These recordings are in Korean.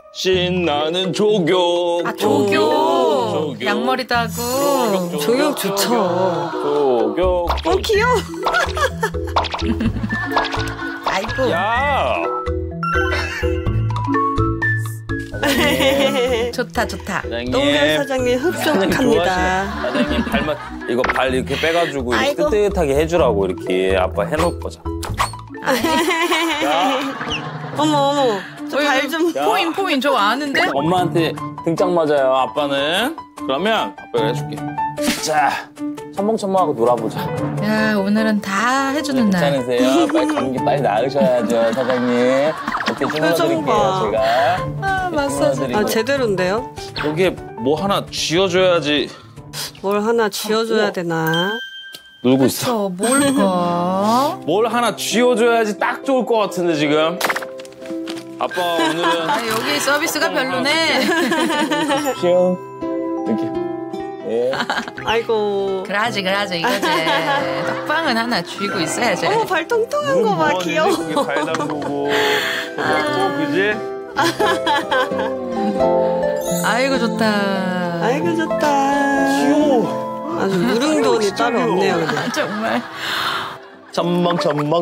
신나는 조교. 아, 조교. 양머리도 하고. 조교 좋죠. 조교. 귀여워. 아이고. 야. 좋다, 좋다. 똥별 사장님 흡족합니다. 사장님 발만 이거 발 이렇게 빼가지고 이렇게 뜨뜻하게 해주라고 이렇게 아빠 해놓을 거자. 어머. 발 좀. 포인 저 아는데? 엄마한테 등짝 맞아요. 아빠는. 그러면 아빠가 해줄게. 자, 첨벙첨벙하고 놀아보자. 야, 오늘은 다 해주는 날. 괜찮으세요? 빨리 감기 빨리 나으셔야죠, 사장님. 이렇게 주물러드릴게요, 제가. 아, 마사지. 아, 제대로인데요? 여기에 뭐 하나 쥐어줘야지. 뭘 하나 쥐어줘야 되나? 놀고 있어. 뭘까? 뭘 하나 쥐어줘야지 딱 좋을 것 같은데, 지금. 아빠, 오늘은. 아, 여기 서비스가 별로네. 쉬어. 이렇게. 예. 아이고. 그러지, 이거지. 떡방은 하나 쥐고 있어야지. 어머, 발 통통한 거 봐, 귀여워. 그게 발 담그고. 그지? 아이고, 좋다. 아이고, 좋다. 귀여워. 아주 무릉도원이 따로 없네요, 그냥. 정말. 첨벙.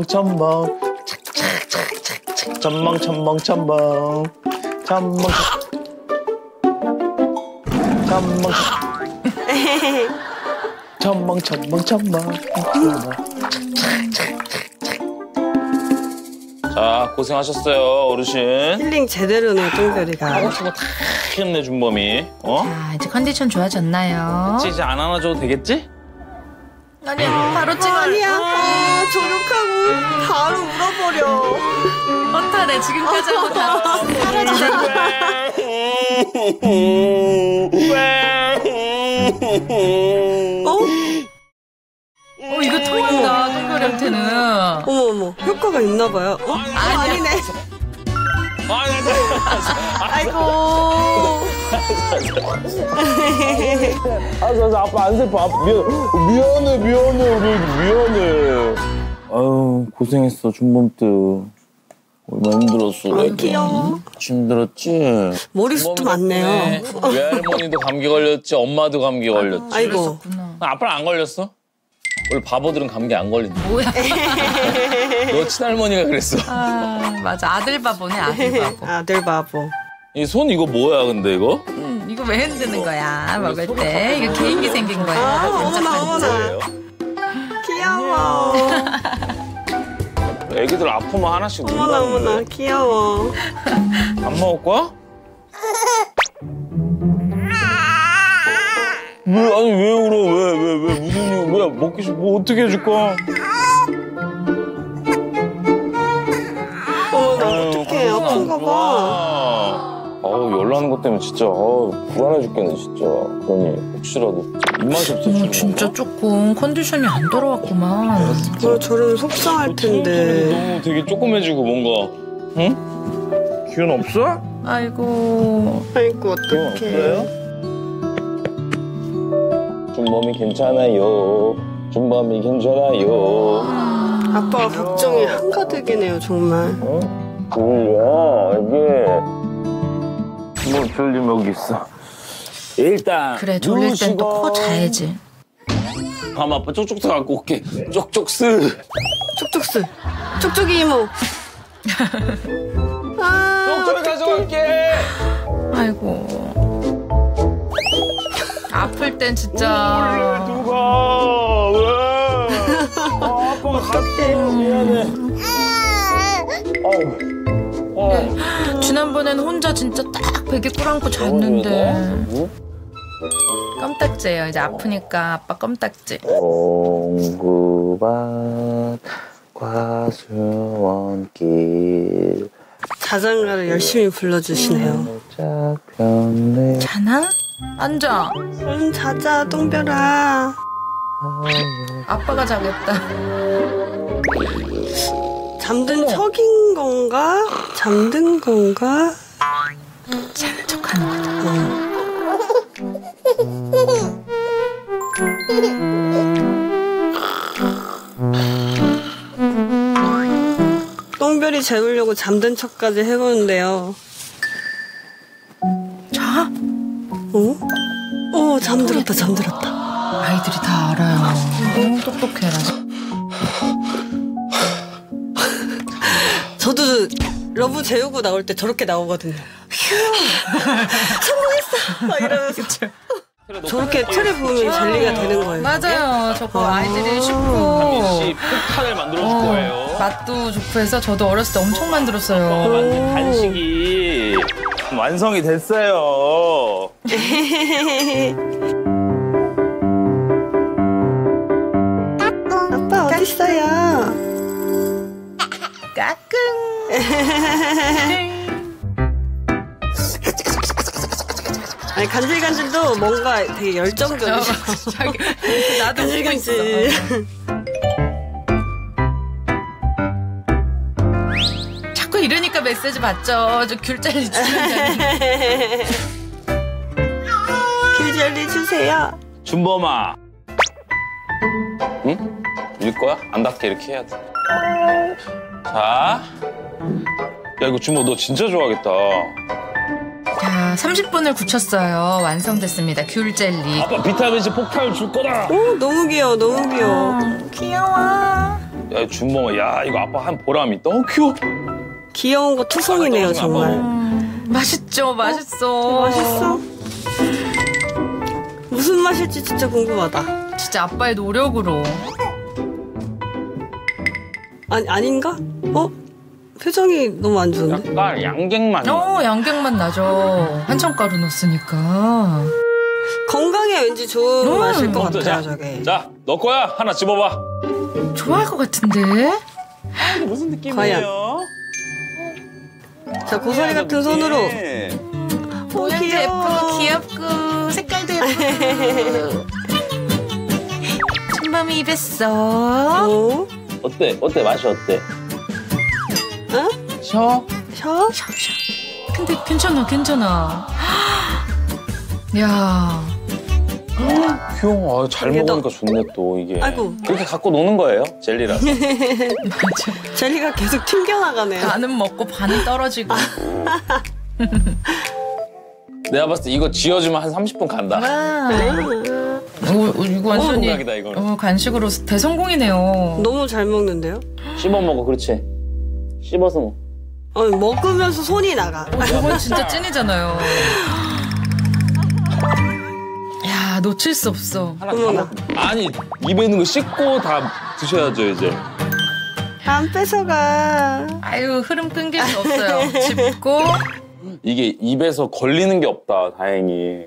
자, 고생하셨어요, 어르신. 힐링 제대로네, 똥별이가. 하고 싶은 거 다 했네, 준범이. 어? 자, 이제 컨디션 좋아졌나요? 이제 안 안아줘도 되겠지? 아니, 바로 찍어. 아니야. 조력하고 바로 울어버려. 허탈해, 지금까지 하고 다 사라지잖아. 이거 통한다, 똥별한테는. 어머, 효과가 있나 봐요. 아니네. 아이고. 아빠 안 슬퍼. 미안해, 미안해. 아유, 고생했어, 준범뜨. 얼마나 힘들었어. 귀여워. 힘들었지? 머리숱도 많네요. 외할머니도 감기 걸렸지, 엄마도 감기 걸렸지. 아이고. 아빠는 안 걸렸어? 원래 바보들은 감기 안 걸린다. 뭐야? 너 친할머니가 그랬어. 아, 맞아. 아들 바보네, 아들 바보. 아들 바보. 이 손 이거 뭐야, 근데 이거? 이거 왜 흔드는 거야, 먹을 때? 이거 개인기 생긴 거야. 아, 어머나. 귀여워. 애기들 아프면 하나씩 어머나, 귀여워. 안 먹을 거야? 왜 울어? 왜 무슨 일? 왜 먹기 싫어? 뭐 어떻게 해줄까? 어머나, 어떡해. 아픈가 봐. 열나는 것 때문에 진짜 불안해 죽겠네, 진짜. 그러니 혹시라도 입맛이 없어. 진짜 조금 컨디션이 안 돌아왔구만. 저는 속상할 텐데. 너무 되게 조그매지고 뭔가. 응? 기운 없어? 아이고, 어떡해. 준범이 괜찮아요. 준범이 괜찮아요. 아빠가 걱정이 한가득이네요, 정말. 졸려, 이게. 뭐 졸리면 여기 있어. 일단 그래, 졸릴 땐 또 코 자야지. 밤 아빠 쪽쪽스 갖고 올게. 쪽쪽스. 쪽쪽스. 쪽쪽이 이모. 쪽쪽이 가져갈게. 아이고. 아플 땐 진짜. 누가 왜? 아빠가 갈게. 미안해. 지난번엔 혼자 진짜 딱 베개 꿇안고 잤는데. 껌딱지예요. 이제 아프니까 아빠 껌딱지. 공구밭 과수원길 자장가를 열심히 불러주시네요. 자나? 앉아. 얼른 자자, 똥별아. 아빠가 자겠다. 잠든 척인 건가? 잠든 건가? 자는 척하는 거다. 똥별이 재우려고 잠든 척까지 해보는데요. 잠들었다, 잠들었다. 아이들이 다 알아요. 너무 똑똑해라. 저도 러브 재우고 나올 때 저렇게 나오거든요. 성공했어! 막 이러면서. 저렇게 틀에 보면 젤리가 되는 거예요. 맞아요. 저거 아이들이 쉽고 씨 폭탄을 만들어줄 거예요. 맛도 좋고 해서 저도 어렸을 때 엄청 만들었어요. 만든 간식이 완성이 됐어요. 아빠 어딨어요? 까꿍. 아니 간질간질도 뭔가 되게 열정적이야. 자기 나도 울고 있어. 자꾸 이러니까 메시지 받죠. 저 귤 잘리 주면 귤젤리 주세요. 준범아. 응? 일 거야? 안 닿게 이렇게 해야 돼. 자. 야, 이거 준범 너 진짜 좋아하겠다. 자, 30분을 굳혔어요. 완성됐습니다. 귤 젤리. 아빠 비타민C 폭탄을 줄 거다. 너무 귀여워, 너무 귀여워. 귀여워. 야, 준범아, 야, 이거 아빠 한 보람 있다. 귀여워. 귀여운 거 투성이네요, 정말. 맛있죠, 맛있어. 맛있어. 무슨 맛일지 진짜 궁금하다. 진짜 아빠의 노력으로. 아닌가? 표정이 너무 안 좋은데? 약간 양갱맛. 양갱맛 나죠. 한청가루 넣었으니까. 건강에 왠지 좋은 맛일 것 같아요, 저게. 자, 너 거야. 하나 집어봐. 좋아할 것 같은데? 무슨 느낌이에요? 자, 고사리 같은 손으로. 모양도 예쁘고 귀엽고 색깔도 예쁘고. 준범이 입했어. 어때? 맛이 어때? 응? 셔? 셔? 근데 괜찮아. 야. 귀여워. 잘 먹으니까 좋네 또 이게. 아이고. 이렇게 갖고 노는 거예요? 젤리라서. 맞아. 젤리가 계속 튕겨나가네요. 반은 먹고 반은 떨어지고. 내가 봤을 때 이거 지어주면 한 30분 간다. 이거 완전히 감각이다, 이거는. 간식으로 대성공이네요. 너무 잘 먹는데요? 씹어 먹어, 그렇지. 씹어서 먹어. 먹으면서 손이 나가. 이건 진짜 찐이잖아요. 야, 놓칠 수 없어. 어머나. 아니, 입에 있는 거 씹고 다 드셔야죠, 이제. 안 뺏어가. 아유, 흐름 끊길 수 없어요. 짚고. 이게 입에서 걸리는 게 없다, 다행히.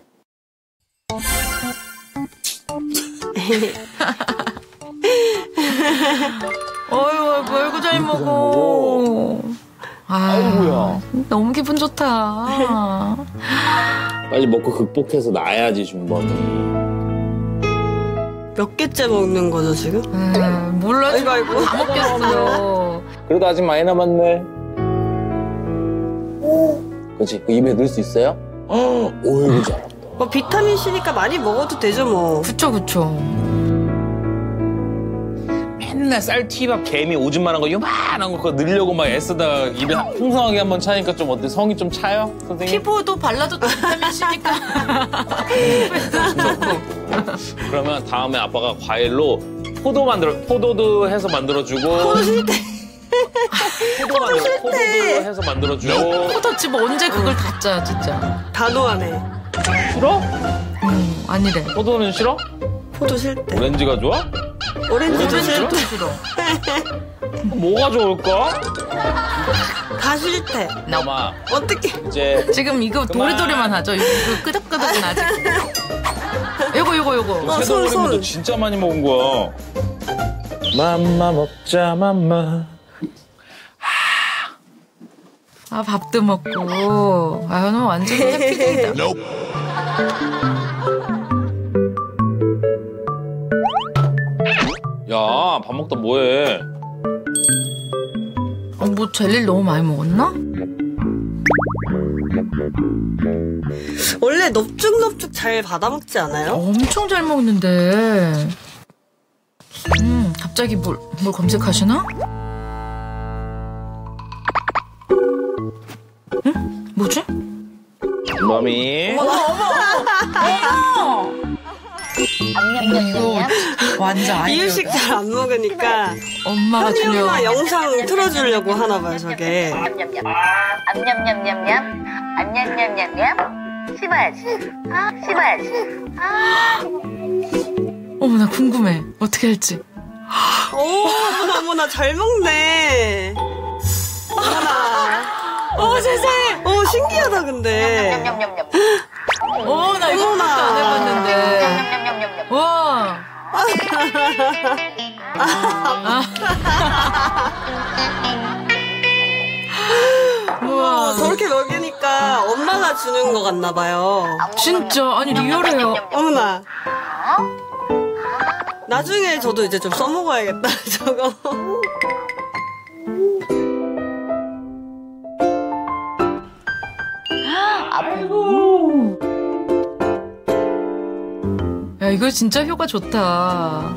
어이구, 잘 먹어. 아이고야. 너무 기분 좋다. 빨리 먹고 극복해서 나야지, 준범이. 몇 개째 먹는 거죠, 지금? 몰라, 아이고. 다 먹겠어. 그래도 아직 많이 남았네. 그렇지, 그 입에 넣을 수 있어요? 오이고 잘한다. 비타민C니까 많이 먹어도 되죠, 뭐. 그쵸. 맨날 쌀티밥 개미 오줌만한 거 요만한 거 그거 넣으려고 막 애쓰다가 입에 풍성하게 한번 차니까 좀 어때? 성이 좀 차요? 선생님? 피부도 발라도 비타민C니까. 그러면 다음에 아빠가 과일로 포도도 해서 만들어주고 포도 싫대. 포도도 해서 만들어주고 포도 집 언제 그걸 다 짜, 진짜. 단호하네. 싫어? 아니래. 포도는 싫어? 포도 싫대. 오렌지가 좋아? 오렌지도 싫대. 싫어. 뭐가 좋을까? 다 싫대. 엄마 어떻게? 이제 지금 이거 도리도리만 하죠. 이거 끄덕끄덕은 아직. 요거. 새돌림도 진짜 많이 먹은 거야. 맘마 먹자 맘마. 밥도 먹고. 오늘 완전 해피데이다. 야, 밥 먹다 뭐해? 뭐 젤리를 너무 많이 먹었나? 원래 넙죽넙죽 잘 받아먹지 않아요? 엄청 잘 먹는데. 갑자기 뭘 검색하시나? 응? 뭐지? 준범이. 완전 이유식 잘 안 먹으니까 엄마가 현이 주려. 엄마 영상 틀어주려고 하나 봐요 저게. 암냠냠냠냠 암냠냠냠냠 씹어야지 씹어야지 어머 나 궁금해. 어떻게 할지. 오 어머나 잘 먹네. 어머나. 세상에. 신기하다 근데. 냠냠냠냠 나 이거 어머나. 안 해봤는데. 냠냠냠냠 와. 우와. 저렇게 먹이니까 엄마가 주는 것 같나 봐요. 진짜 아니 리얼해요. 어머나. 나중에 저도 이제 좀 써먹어야겠다 저거. 야 이거 진짜 효과 좋다.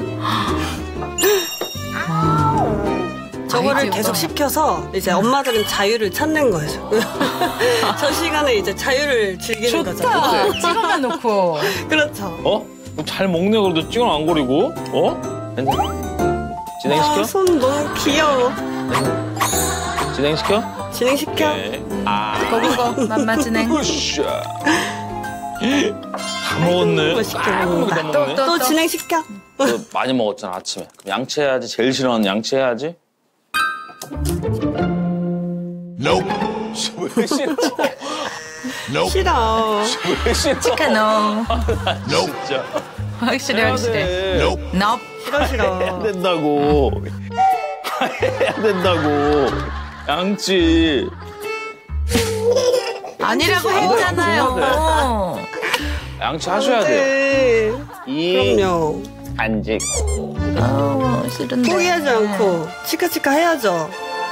저거를 아이디어가. 계속 시켜서 이제 엄마들은 자유를 찾는 거죠. 저 시간에 이제 자유를 즐기는 거죠. 좋다. 찍어만 놓고. 그렇죠. 어? 잘 먹네 그래도 찡을 안 거리고. 어? 진행시켜? 손 너무 귀여워. 진행시켜? 진행시켜. 네. 고고고 맘마 진행. 으쌰. 다 먹었네. 맛있게 다 먹는다. 먹네. 또 진행시켜. 너 많이 먹었잖아 아침에. 그럼 양치해야지. 제일 싫어하는 양치해야지. Nope. 왜 싫어? 싫어. 왜 싫어? 카노. Nope. 진짜. 확실해 확실해. Nope. 넙. 싫어 싫어. 해야 된다고. 해야 된다고. 양치. 아니라고 했잖아요. 양치 하셔야 돼요. 네. 이 그럼요. 간직. 싫은데. 포기하지 않고 치카치카 해야죠.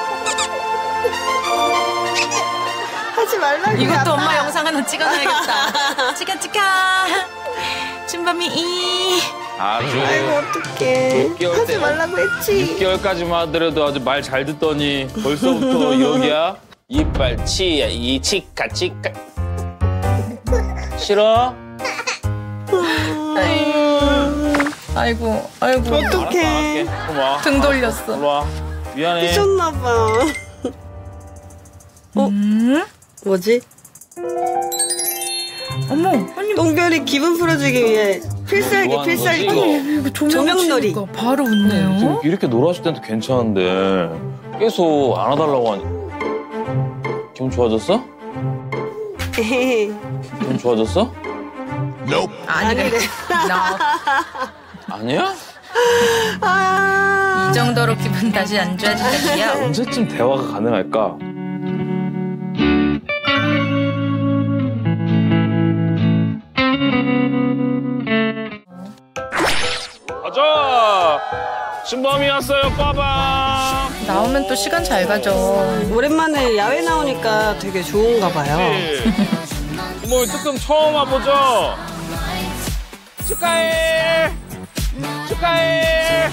하지 말라고. 이것도 엄마 영상 하나 찍어놔야겠다. 치카치카. 춘밤이 이. 아주. 아이고 어떡해. 6개월 하지 때. 말라고 했지. 6개월까지만 하더라도 아주 말 잘 듣더니 벌써부터 여기야. 이빨 치야 이 치카 치카. 싫어? 아이고 아이고. 알았어, 어떡해. 할게. 그럼 와. 등 돌렸어. 일로 와. 미안해. 미쳤나봐. 뭐지? 어머 아니 똥별이 기분 풀어주기 위해 필살기 뭐 하는 필살기. 거지, 이거 조명놀이. 치니까 바로 웃네요. 이렇게 놀았을 때도 괜찮은데 계속 안아달라고 하니. 기분 좋아졌어? 기분 좋아졌어? Nope. 아니래. 나. 아니야? 아, 이 정도로 기분 다시 안 좋아진다기야. 언제쯤 대화가 가능할까? 가자! 신범이 왔어요, 빠방! 나오면 또 시간 잘 가죠. 오랜만에 야외 나오니까 되게 좋은가 봐요. 신범이 뜨끔 처음 와보죠? 축하해! 축하해!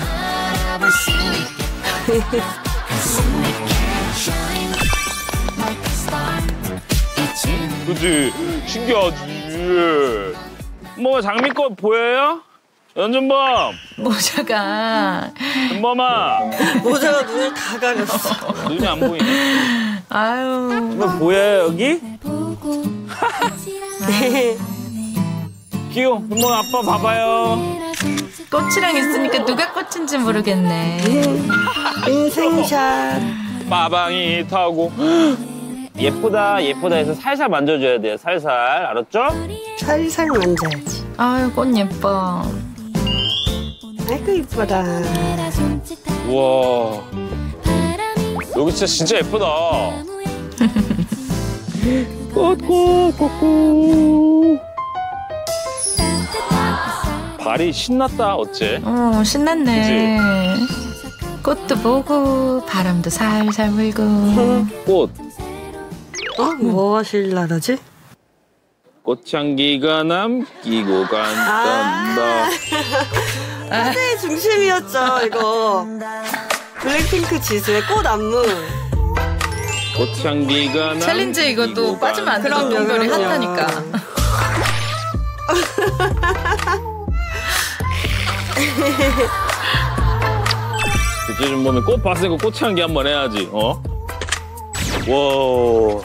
그치? 신기하지? 뭐 장미꽃 보여요? 연준범! 모자가. 준범아! 모자가 눈을 다 가렸어. 눈이 안 보이네. 아유. 뭐 보여요, 여기? 귀여워. 준범 아빠 봐봐요. 꽃이랑 있으니까 누가 꽃인지 모르겠네. 인생샷. 빠방이 타고. 예쁘다, 예쁘다 해서 살살 만져줘야 돼요. 살살. 알았죠? 살살 만져야지. 아유, 꽃 예뻐. 아이고 이쁘다. 우와. 여기 진짜 예쁘다. 꽃꽃꽃꽃. 발이 신났다, 어째? 신났네. 꽃도 보고, 바람도 살살 불고. 꽃. 뭐 하실라러지? 꽃향기가 남기고 간단다. 화제의 중심이었죠 이거. 블랙핑크 지수의 꽃 안무. 꽃향기가 나. 챌린지 이것도 빠지면 안 되죠. 그럼요, 똥별이 그럼요. 핫하니까. 이제 좀 보면 꽃 봤으니까 꽃향기 한번 해야지. 어? 와.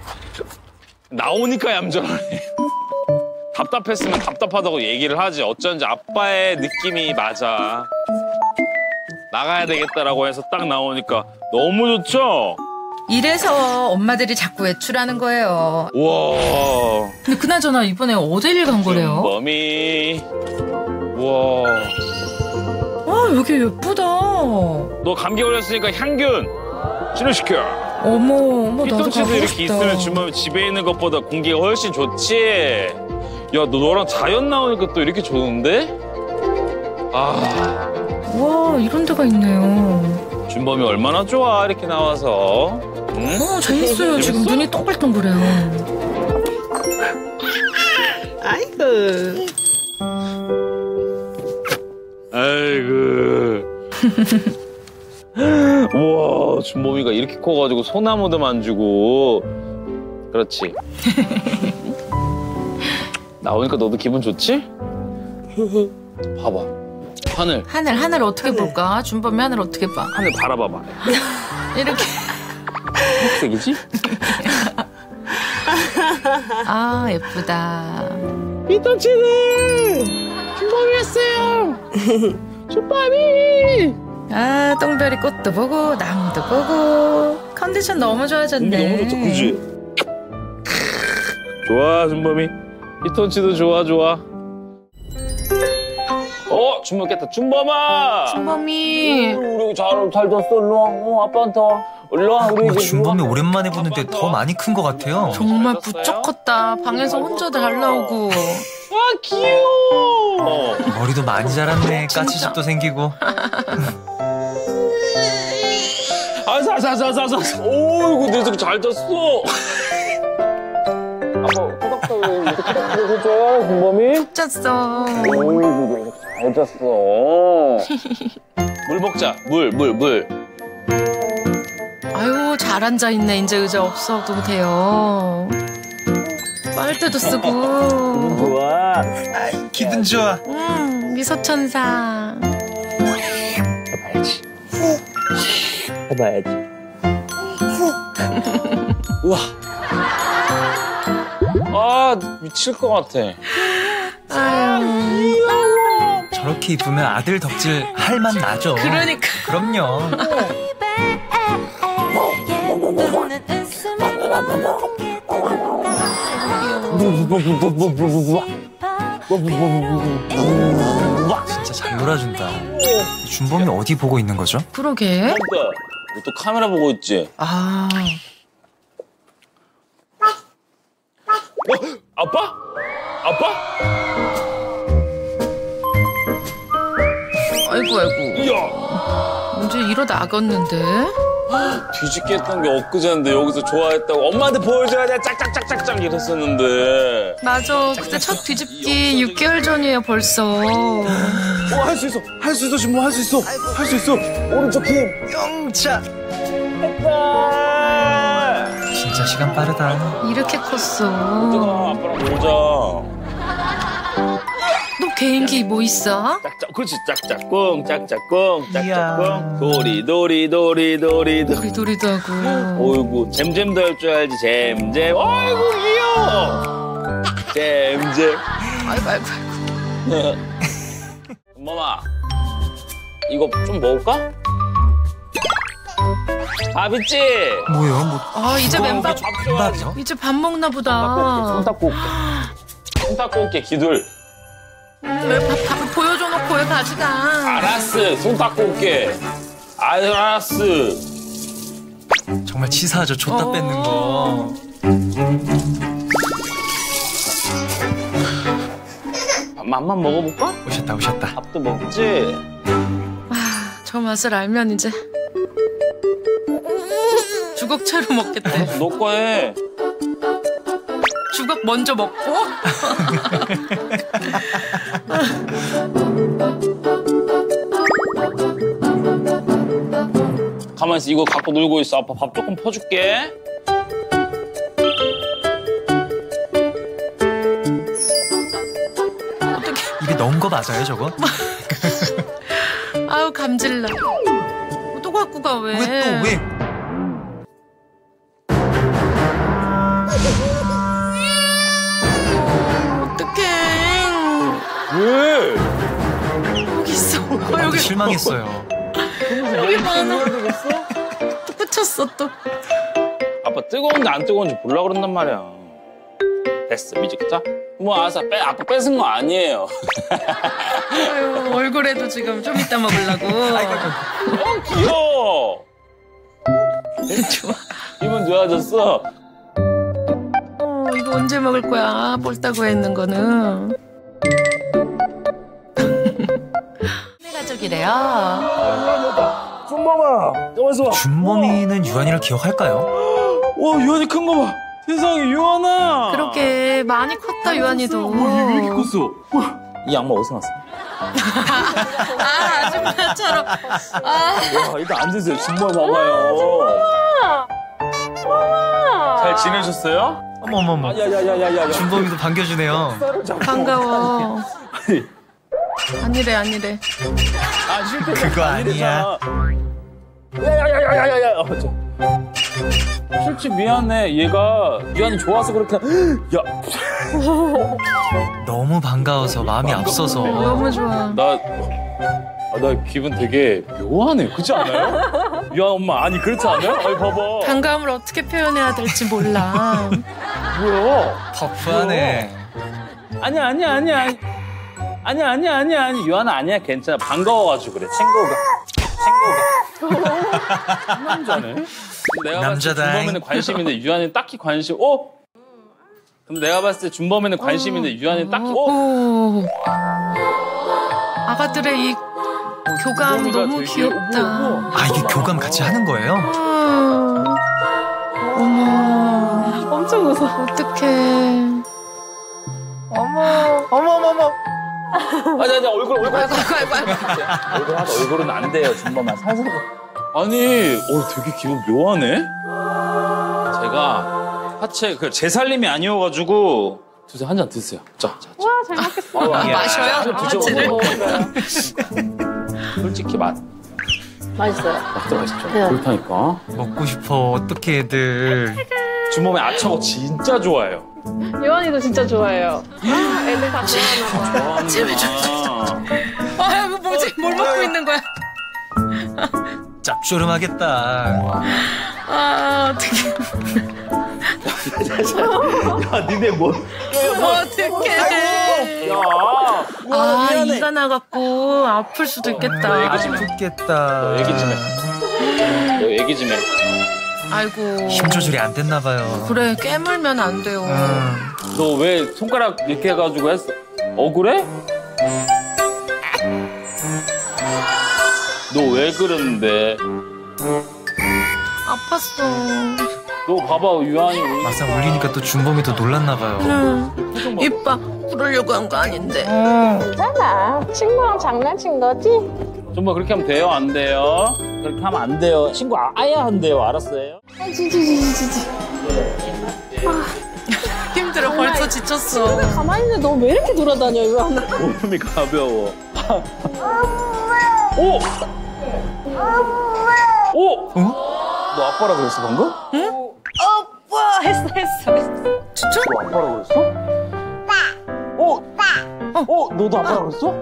나오니까 얌전하네. 답답했으면 답답하다고 얘기를 하지. 어쩐지 아빠의 느낌이 맞아. 나가야 되겠다라고 해서 딱 나오니까 너무 좋죠? 이래서 엄마들이 자꾸 외출하는 거예요. 우와. 근데 그나저나 이번에 어딜 간 거래요? 범이. 우와. 와, 여기 예쁘다. 너 감기 걸렸으니까 향균 치료시켜. 어머, 나도 가고 피톤치드 이렇게 싶다. 있으면 주말 집에 있는 것보다 공기가 훨씬 좋지. 야, 너랑 자연 나오니까 또 이렇게 좋은데? 아, 와, 이런 데가 있네요. 준범이 얼마나 좋아 이렇게 나와서. 응? 재밌어요. 지금 재밌어? 눈이 동글동글해요. 아이고. 아이고. 우와, 준범이가 이렇게 커가지고 소나무도 만지고. 그렇지. 나오니까 너도 기분 좋지? 봐봐. 하늘. 하늘 어떻게 볼까? 준범이 하늘 어떻게 봐? 하늘 바라봐봐. 이렇게. 녹색이지? 아, 예쁘다. 피톤치드! 준범이 왔어요! 준범이! 아, 똥별이 꽃도 보고 나무도 보고 컨디션 너무 좋아졌네. 너무 좋다, 그지? 좋아, 준범이. 피톤치드 좋아. 준범 깼다. 준범아! 준범이. 우리 잘 잤어. 일로 와. 아빠한테 와. 일로 와. 우리 이제 준범이 오랜만에 보는데 더 많이 큰 것 같아요. 정말 잘 잤어요? 부쩍 컸다. 방에서 혼자 잘 나오고. 와, 귀여워! 머리도 많이 자랐네. 까치집도 생기고. 오이구, 내 새끼 잘 잤어. 아빠, 토닥토닥 이렇게 해줘, 준범이. 잤어. 오이구, 잘 잤어. 물 먹자. 물. 아유, 잘 앉아있네. 이제 의자 없어도 돼요. 빨대도 쓰고. 좋아. 기분 좋아. 미소천사. 해봐야지. 우와. 아, 미칠 것 같아. 아유. 저렇게 이쁘면 아들 덕질 할 맛 나죠. 그러니까. 그럼요. 진짜 잘 놀아준다. 준범이 어디 보고 있는 거죠? 그러게. 너 또 카메라 보고 있지? 아. 아빠? 아이고. 이야. 언제 이러 나갔는데? 뒤집게 했던 게 엊그제인데 여기서 좋아했다고 엄마한테 보여줘야 돼 짝짝짝짝짝 이랬었는데. 맞아. 그때 첫 뒤집기 6개월 전이에요, 벌써. 할 수 있어 준범 할 수 있어 오른쪽 힘. 영차. 했다. 진짜 시간 빠르다. 이렇게 컸어. 아빠랑 놀자. 너 개인기 뭐 있어? 짝짝 그렇지 짝짝꿍 이야. 도리도 도리도리도 하고. 어이구 잼잼도 할 줄 알지 잼잼. 어이구 귀여워. 잼잼. 아이고. 엄마마 이거 좀 먹을까? 밥 있지? 뭐예요? 뭐 아, 이제 맨밥. 밥 좋아하지? 밥이요? 이제 밥 먹나 보다. 손 닦고 올게. 손 닦고 올게 기둘. 왜 밥을 보여줘놓고 왜 가져가? 알았어 손 닦고 올게. 알았어. 정말 치사하죠. 줬다 뺏는 거. 밥만 먹어볼까? 오셨다. 밥도 먹지? 저 맛을 알면 이제 주걱채로 먹겠대. 너 거 해. 주걱 먼저 먹고. 가만히 있어. 이거 갖고 놀고 있어. 아빠 밥 조금 퍼줄게. 입에 넣은 거 맞아요, 저거? 아유 감질나. 또 갖고 가 왜? 왜 또 왜? 어떡해. 왜? 여기 있어. 여기 실망했어요. 여기 많아. 또 붙였어 또. 아빠 뜨거운지 안 뜨거운지 몰라 그런단 말이야. 됐어, 미지자. 뭐 알았어, 아빠 뺏은 거 아니에요. 아유, 얼굴에도 지금 좀 이따 먹으려고. 귀여워. 좋아. 기분 좋아졌어. 이거 언제 먹을 거야? 볼따고 했는 거는. 내 가족이래요. 준범아, 가만있어 봐. 준범이는 유한이를 기억할까요? 와, 유한이 큰 거 봐. 세상에, 유한아. 그렇게 많이 컸다 유한이도. 왜 이렇게 컸어? 이 양말 어디서 났어? 아 아줌마처럼. 와, 일단 앉으세요. 준범 봐봐요. 잘 지내셨어요? 어머머머. 야야야야야. 준범이도 반겨주네요. 반가워. 아니래. 아, 실패. 그거 아니야. 야야야야야야야. 솔직히 미안해. 얘가 유한이 좋아서 그렇게. 야, 너무 반가워서 마음이 앞서서. 너무 좋아. 나 기분 되게 묘하네. 그렇지 않아요? 유한 엄마, 아니 그렇지 않아요? 아니 봐봐. 반감을 어떻게 표현해야 될지 몰라. 뭐야? 터프하네. 아니야. 유한아 아니야. 괜찮아. 반가워가지고 그래. 친구가. 남자네. 내가 봤을 때 남자다잉. 준범이는 관심인데 유한이는 딱히 관심. 근데 내가 봤을 때 준범이는 관심인데 유한이는 딱히. 오. 아가들의 이 교감 준범이가 너무 되게- 귀엽다. 아, 이게 교감 같이 하는 거예요? 어머. 엄청 웃어. 어떡해. 어머머머. 아니 얼굴. 아이고. 얼굴은 안 돼요. 준범아 살살. 아니, 되게 기분 묘하네. 제가 하체 재살림이 아니어가지고 드세요. 한 잔 드세요. 자. 와, 잘 먹겠어. 마셔요? 하체를. 하체를? 솔직히 맛도 맛있어요. 맛있죠. 네. 그렇다니까. 먹고 싶어. 어떻게 애들. 준범이 아청어 진짜 좋아해요. 요한이도 진짜 좋아해요. 애들 다 좋아하나 봐. 제발 아, 이거 뭐지? 뭘 먹고 있는 거야? 짭조름하겠다. 아, 어떡해. 야, 니네 뭐? 어떡해. 야. 아, 미안해. 이가 나갖고 아플 수도 있겠다. 좋겠다. 얘기 좀 해. 너 얘기 좀 해. 아이고. 힘 조절이 안 됐나 봐요. 그래, 깨물면 안 돼요. 너 왜 손가락 이렇게 해가지고 했어? 억울해? 너 왜 그러는데? 아팠어. 너 봐봐, 유한이. 막상 울리니까 또 준범이도 놀랐나 봐요. 이봐, 부르려고 한 거 아닌데. 괜찮아. 친구랑 장난친 거지? 정말 그렇게 하면 돼요? 안 돼요? 그렇게 하면 안 돼요. 친구 아예 안 돼요. 알았어요? 힘들어, 벌써 지쳤어. 가만히 있는데 너 왜 이렇게 돌아다녀, 요한아? 몸이 가벼워. 오! 오! 너 아빠라 그랬어, 방금? 오빠! 했어. 진짜? 너 아빠라 그랬어? 너도 아빠라 그랬어?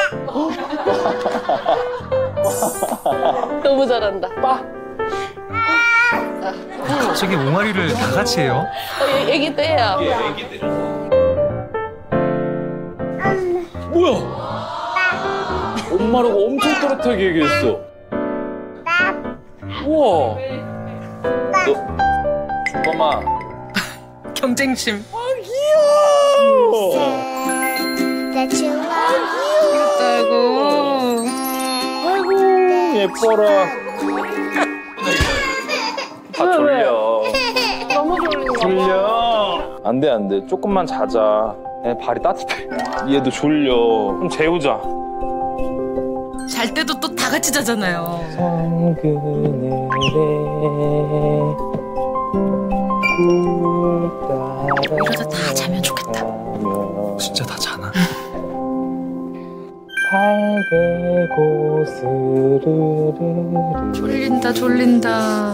너무 잘한다. 갑자기 옹알이를 다 같이 해요? 얘기도 해요. 뭐야? 엄마라고 엄청 또렷하게 얘기했어. 우와. 너, 엄마. 경쟁심. 귀엽다고. 아이고, 예뻐라. 다 졸려. 너무 졸린 거. 졸려. 안 돼. 조금만 자자. 애 발이 따뜻해. 얘도 졸려. 좀 재우자. 잘 때도 또 다 같이 자잖아요. 이러다 다 자면 좋겠다. 진짜 다 자나? 달대고 스르르르. 졸린다 졸린다.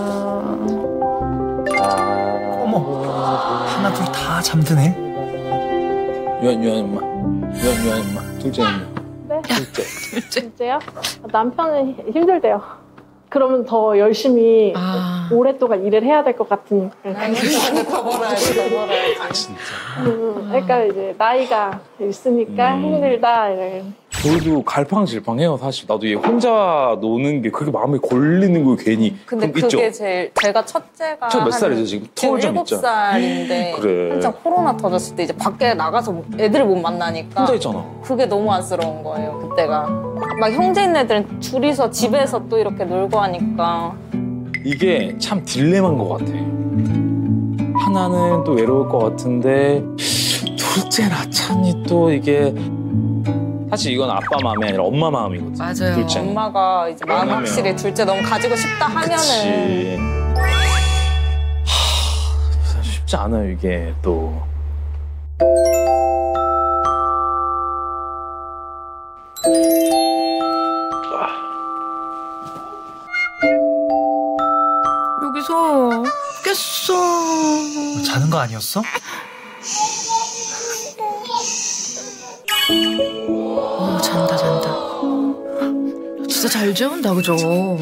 어머, 하나 둘 다 잠드네. 유한 임마. 둘째 임마. 네? 둘째. 둘째요? 남편은 힘들대요. 그러면 더 열심히 오랫동안 일을 해야 될 것 같으니까. 더 벌어야지. 진짜. 그러니까 이제 나이가 있으니까 힘들다 이래. 저희도 갈팡질팡해요 사실. 나도 얘 혼자 노는 게 그렇게 마음에 걸리는 거 괜히. 근데 그럼 그게 있죠? 제가 첫째가 첫 몇 살이죠 지금? 지금 터울 좀 있죠? 7살인데 그래. 한창 코로나 터졌을 때 이제 밖에 나가서 애들 못 만나니까 혼자 있잖아. 그게 너무 안쓰러운 거예요 그때가. 막 형제 있는 애들은 둘이서 집에서 또 이렇게 놀고 하니까. 이게 참 딜레마인 것 같아. 하나는 또 외로울 것 같은데 둘째 낳자니 또 이게 사실 이건 아빠 마음이 아니라 엄마 마음이거든. 맞아요. 둘째. 엄마가 이제 마음 왜냐면- 확실히 둘째 너무 가지고 싶다 하면은 그치. 사실 쉽지 않아요 이게 또. 여기서 깼어. 자는 거 아니었어? 잔다. 진짜 잘 재운다 그죠?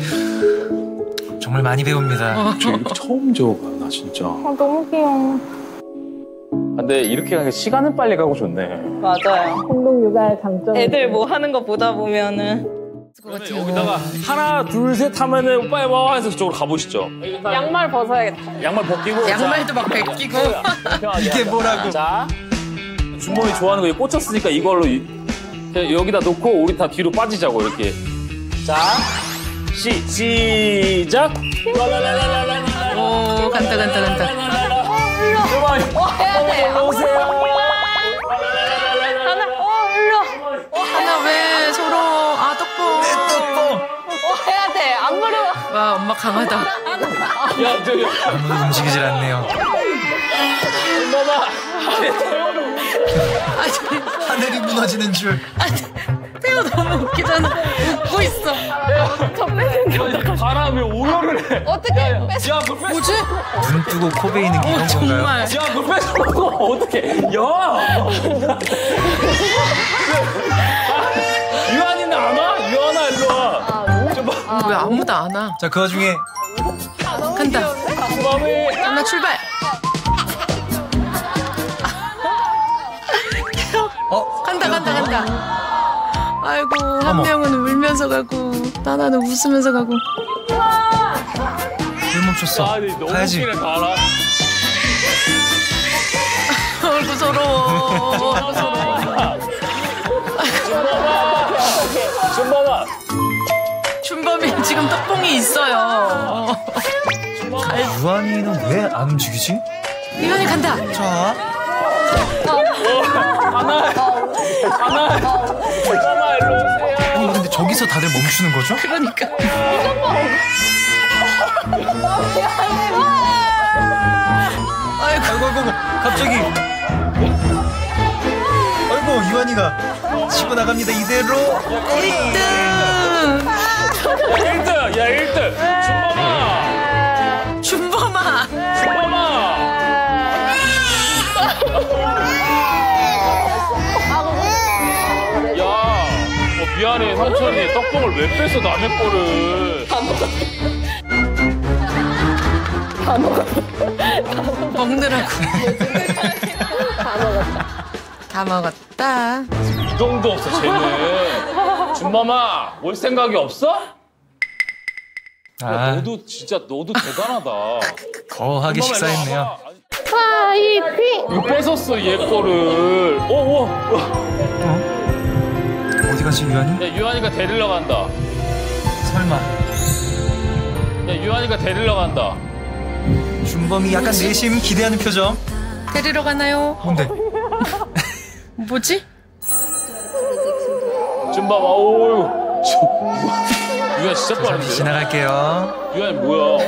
정말 많이 배웁니다. 저 이렇게 처음 재워봐 나 진짜. 너무 귀여워. 근데 이렇게 가니까 시간은 빨리 가고 좋네. 맞아요. 공동 육아의 장점. 애들 뭐 하는 거 보다 보면은 그러면 여기다가 하나 둘 셋 하면은 빨리 와 해서 저쪽으로 가보시죠. 양말 벗어야겠다. 양말 벗기고. 양말도 막 벗기고. 이게 뭐라고? 자, 준범이 좋아하는 거에 꽂혔으니까 이걸로 그냥 여기다 놓고 우리 다 뒤로 빠지자고 이렇게. 자, 시작. 오 간다. 오세요. 하나 왜 서로 떡보. 해야 돼. 안 부르면 와 엄마 강하다. 야, 저기. 아무도 움직이질 않네요. 하늘이 무너지는 줄. 태호 너무 웃기잖아. 웃고 있어. 바람에 오열을 해. 어떻게 야, 그거 뺏어. 뭐지? 눈 뜨고 코 베이는 게 이런 건가요? 정말. 야, 그거 뺏어먹고 어떡해. 야! 유한이는 안 와? 유한아, 일로 와. 좀 봐. 왜 아무도 안 와? 자, 그 와중에 간다. 주범이. 하나 출발. 간다. 아이고 한 어머. 명은 울면서 가고 하나는 웃으면서 가고. 왜 멈췄어? 아니, 너무 가야지. 웃기네, 가라. 얼굴 서러워. 준범아. 준범이 지금 떡봉이 있어요. 유한이는 왜 안 움직이지? 이현이 간다. 자, 하나, 일로 오세요. 아니 근데 저기서 다들 멈추는 거죠? 그러니까. 아이고, 갑자기. 아이고, 유한이가 치고 나갑니다, 이대로. 1등. 야, 1등. 준범아. 야, 미안해, 삼촌이 떡볶을 왜 뺐어, 남의 거를. 먹느라고. 다 먹었다. 이 정도 없어, 쟤는. 준범아, 올 생각이 없어? 야, 아, 너도 대단하다. 거하게 식사했네요. 이거 뺏었어, 얘 거를. 어디 가지, 유한이? 야, 유한이가 데리러 간다. 설마. 야, 유한이가 데리러 간다. 준범이 약간 내심 기대하는 표정. 데리러 가나요? 뭔데? 뭐지? 준범아, 유한 진짜 빠른데? 지나갈게요. 유한이 뭐야?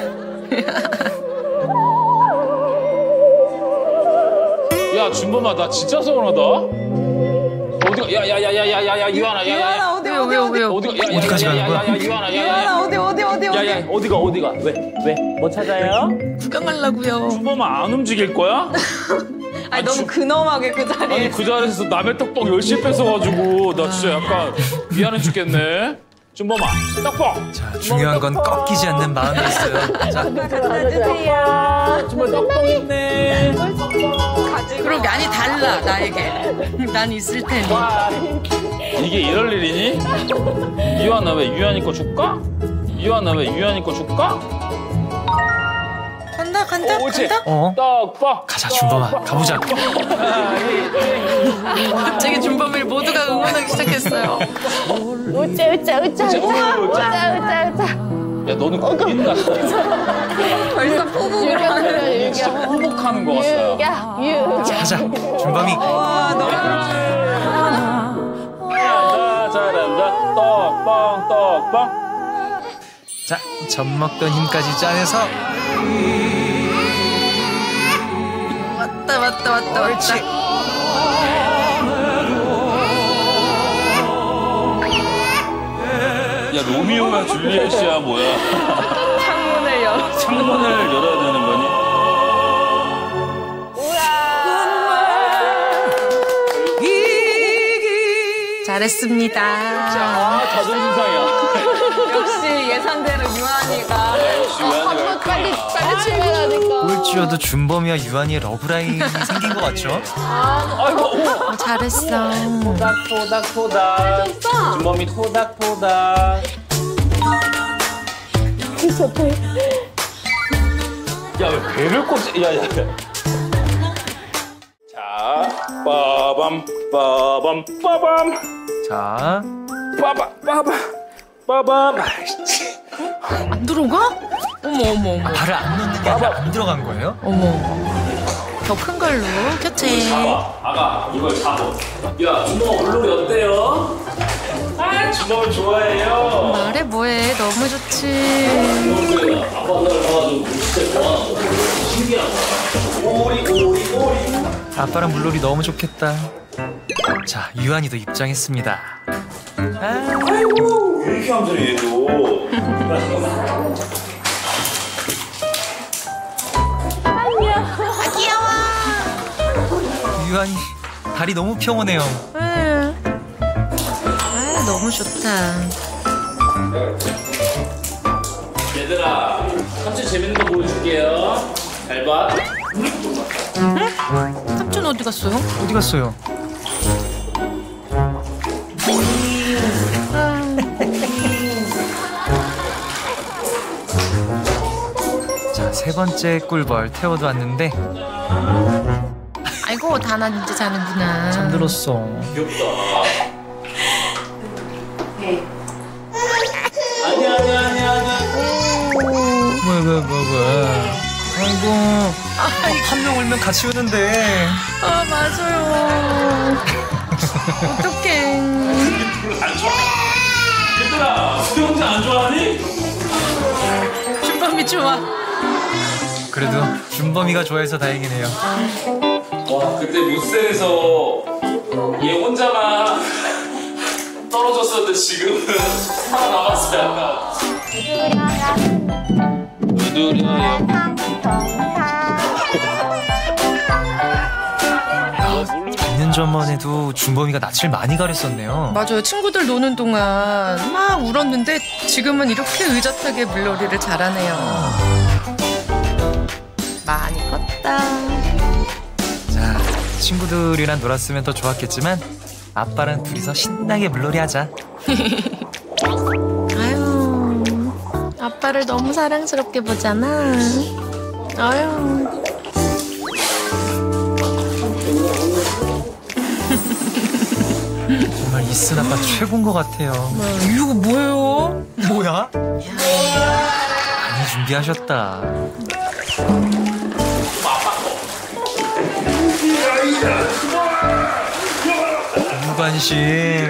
야, 준범아, 나 진짜 서운하다. 어디가? 야, 유한아, 유한아 어디 왜요? 어디까지 가는 거야? 유한아 어디? 야야 어디가 왜 뭐 찾아요? 구경하려고요. 준범아 안 움직일 거야? 아니 너무 근엄하게 그 자리에. 아니 그 자리에서 남의 떡볶이 열심히 뺏어가지고 나 진짜 약간 미안해 죽겠네. 준범아 떡볶. 자, 중요한 건 꺾이지 않는 마음이었어요. 자, 주세요. 정말 떡볶 있네. 그러게 아니 달라 나에게. 난 있을 테니. 이게 이럴 일이니? 유한아 왜 유한이 거 줄까? 유한아 왜 유한이 거 줄까? 간다. 오지. 어? 떡볶. 가자, 준범아, 가보자. 갑자기 준범이를 모두가 응원하기 시작했어요. 으짜. 야 너는 거인 같아. 벌써 포복을 하는. 진짜 호복하는 거 같아. 자, 가자, 준범이. 잘한다. 떡빵. 자, 젖 먹던 힘까지 짜내서. 왔다. 옳지. 야 로미오야 줄리엣이야 뭐야? 창문을 열어야 되는 거니? 잘했습니다. 아 자존심 상이야. 역시 예상대로 유한이가. 빨리 출발하니까. 꼴찌여도 준범이와 유한이의 러브라인이 생긴 것 같죠? 아이고 잘했어. 토닥. 준범이 토닥. 야 왜 배를 꽂지? 야. 자, 빠밤. 자, 빠밤. 안 들어가? 어머. 발을 안 넣는 게 아니라 안 들어간 거예요? 더 큰 걸로 교체. 아가 이걸 잡아. 야 준범 얼룩이 어때요? 아 준범을 좋아해요. 말해 뭐해. 너무 좋지. 아빠랑 물놀이 너무 좋겠다. 자, 유한이도 입장했습니다. 아이고 왜 이렇게 함들어 얘도. 유한이 다리 너무 평온해요. 너무 좋다. 얘들아 삼촌 재밌는 거 보여줄게요. 잘 봐. 삼촌 어디 갔어요? 어디 갔어요? 자, 세 번째 꿀벌 태워도 왔는데 아이고 다나 이제 자는구나. 잠들었어. 귀엽다. 아니야. 왜. 아이고. 한 명 울면 같이 우는데. 아 맞아요. 어떡해. 안 좋아? 얘들아 수영장 안 좋아하니? 준범이 좋아. 그래도 준범이가 좋아해서 다행이네요. 와 그때 무셀에서 얘 혼자만 떨어졌었는데 지금은 살아남았어 약간. 두드려요. 2년 전만 해도 준범이가 낯을 많이 가렸었네요. 맞아요. 친구들 노는 동안 막 울었는데 지금은 이렇게 의젓하게 물놀이를 잘하네요. 많이 컸다. 자, 친구들이랑 놀았으면 더 좋았겠지만 아빠랑 둘이서 신나게 물놀이 하자. 아유, 아빠를 너무 사랑스럽게 보잖아. 아유. 정말 이순 아빠 최고인 것 같아요. 이거 뭐예요? 뭐야? 많이 준비하셨다. 무관심.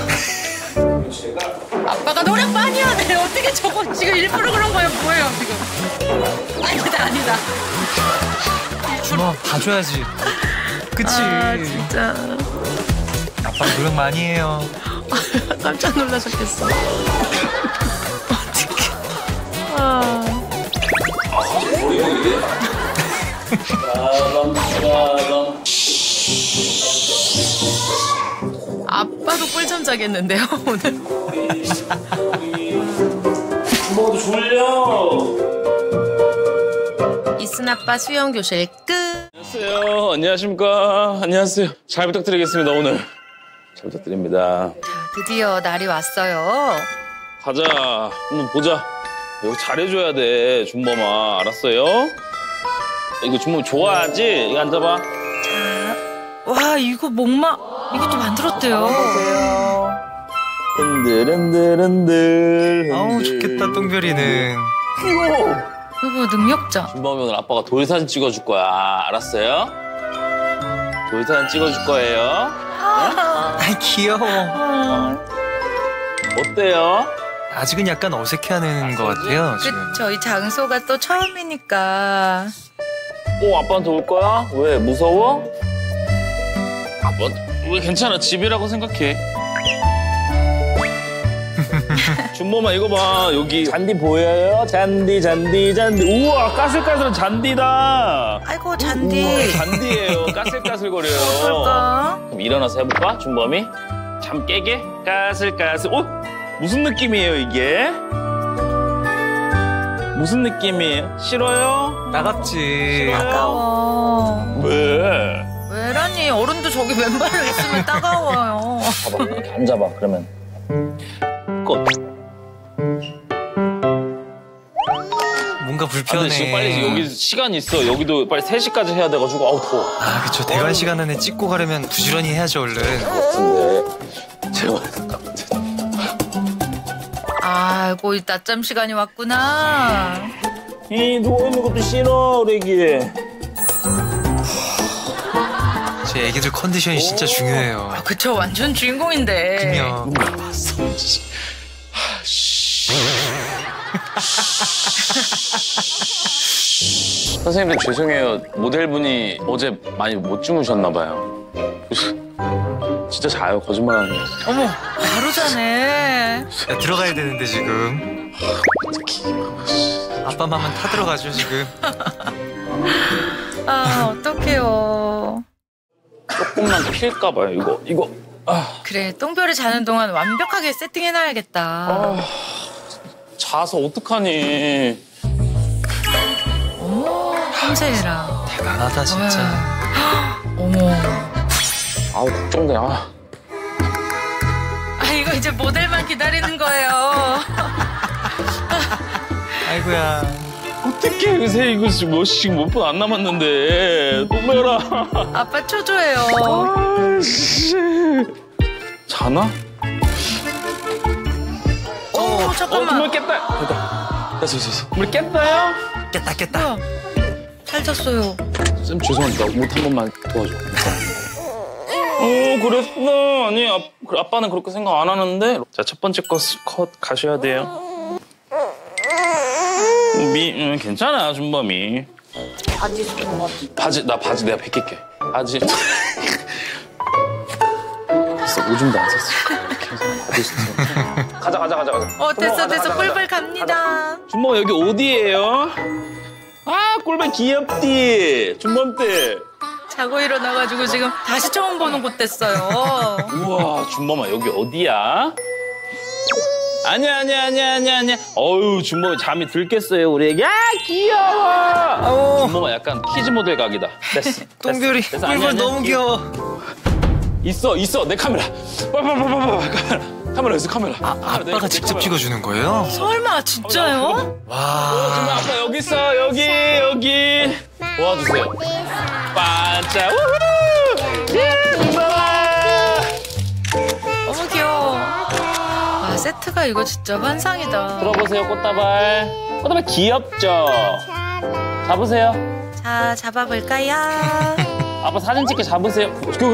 아빠가 노력 많이 하네. 어떻게 저거 지금 일부러 그런 거야? 뭐예요 지금? 아니다. 준아 봐줘야지. 그치? 아 진짜. 아빠 아빠 노력 많이 해요. 깜짝 놀라셨겠어. 어떡해. 아. 아빠도 꿀잠 자겠는데요 오늘. 먹어도 졸려. 이순 아빠 수영 교실 끝. 안녕하세요. 안녕하십니까. 안녕하세요. 잘 부탁드리겠습니다 오늘. 잘 부탁드립니다. 자, 드디어 날이 왔어요. 가자. 한번 보자. 여기 잘해줘야 돼 준범아. 알았어요? 이거 준범 좋아하지? 이거 앉아봐. 와 이거 목마 이것도 만들었대요. 흔들흔들흔들. 아우 좋겠다 똥별이는. 이거 능력자. 준범이 오늘 아빠가 돌사진 찍어줄 거야. 알았어요? 돌사진 찍어줄 거예요. 아이 귀여워. 어때요? 아직은 약간 어색해하는 것 같아요 지금. 그쵸 이 장소가 또 처음이니까. 아빠한테 올 거야? 왜? 무서워? 아빠 왜 괜찮아. 집이라고 생각해. 준범아 이거 봐. 여기 잔디 보여요? 잔디. 우와 까슬까슬한 잔디다. 아이고 잔디. 우와, 잔디예요. 까슬까슬거려요. 그럴까? 그럼 일어나서 해볼까? 준범이? 잠 깨게? 까슬까슬. 무슨 느낌이에요 이게? 무슨 느낌이에요? 싫어요? 따갑지. 따가워. 왜? 왜라니 어른도 저기 맨발로 있으면 따가워요. 봐봐 이렇게 앉아봐. 그러면 꽃. 뭔가 불편해. 근데 지금 빨리 여기 시간 있어. 여기도 빨리 3시까지 해야 돼가지고 아우 더워. 아 그쵸 대관 시간 안에 찍고 가려면 부지런히 해야죠 얼른. 근데 제가 아이고 이 낮잠 시간이 왔구나. 이 누워있는 것도 싫어 우리 애기. 제 애기들 컨디션이 진짜 중요해요. 아, 그쵸 완전 주인공인데. 그냥 선생님들 죄송해요. 모델분이 어제 많이 못 주무셨나 봐요. 진짜 자요. 거짓말하는 거. 어머 바로 자네. 야, 들어가야 되는데 지금. 아빠 맘은 타들어가죠 지금. 아 어떡해요. 조금만 필까 봐요. 이거. 그래 똥별이 자는 동안 완벽하게 세팅해놔야겠다. 자서 어떡하니. 어머 섬세해라. 대단하다 진짜. 어머. 아우 걱정돼. 아 이거 이제 모델만 기다리는 거예요. 아이고야. 어떡해 요새 이거 지금 몇 분 안 남았는데. 똥매라. 아빠 초조해요. 아씨. 자나? 잠깐만. 물 깼다. 됐다. 됐어. 물 깼어요? 깼다. 잘 잤어요. 쌤 죄송합니다. 못 한 번만 도와줘. 그랬어. 아니 아빠는 그렇게 생각 안 하는데. 자 첫 번째 컷 가셔야 돼요. 괜찮아 준범이. 바지 속은 거. 나 바지 내가 벗길게. 바지. 됐어 오줌도 안 쌌어. 바지 진짜. 가자. 됐어 꿀벌 갑니다. 준범 여기 어디예요? 아 꿀벌 귀엽디. 준범 때. 자고 일어나가지고 지금 다시 처음 보는 곳 됐어요. 우와 준범아 여기 어디야? 아니야. 어유 준범이 잠이 들겠어요 우리 애기. 아 귀여워. 준범아 약간 키즈 모델 각이다. 됐어. 똥별이 됐어. 꿀벌 너무 귀여워. 있어 내 카메라. 카메라 있어 카메라. 아빠가 직접 찍어주는 거예요? 설마 진짜요? 와. 준범 아빠 여기 있어 여기. 도와주세요. 반짝. 우후. 준범아. 너무 귀여워. 와 세트가 이거 진짜 환상이다. 들어보세요 꽃다발 귀엽죠? 잡으세요. 자 잡아볼까요? 아빠 사진 찍게 잡으세요.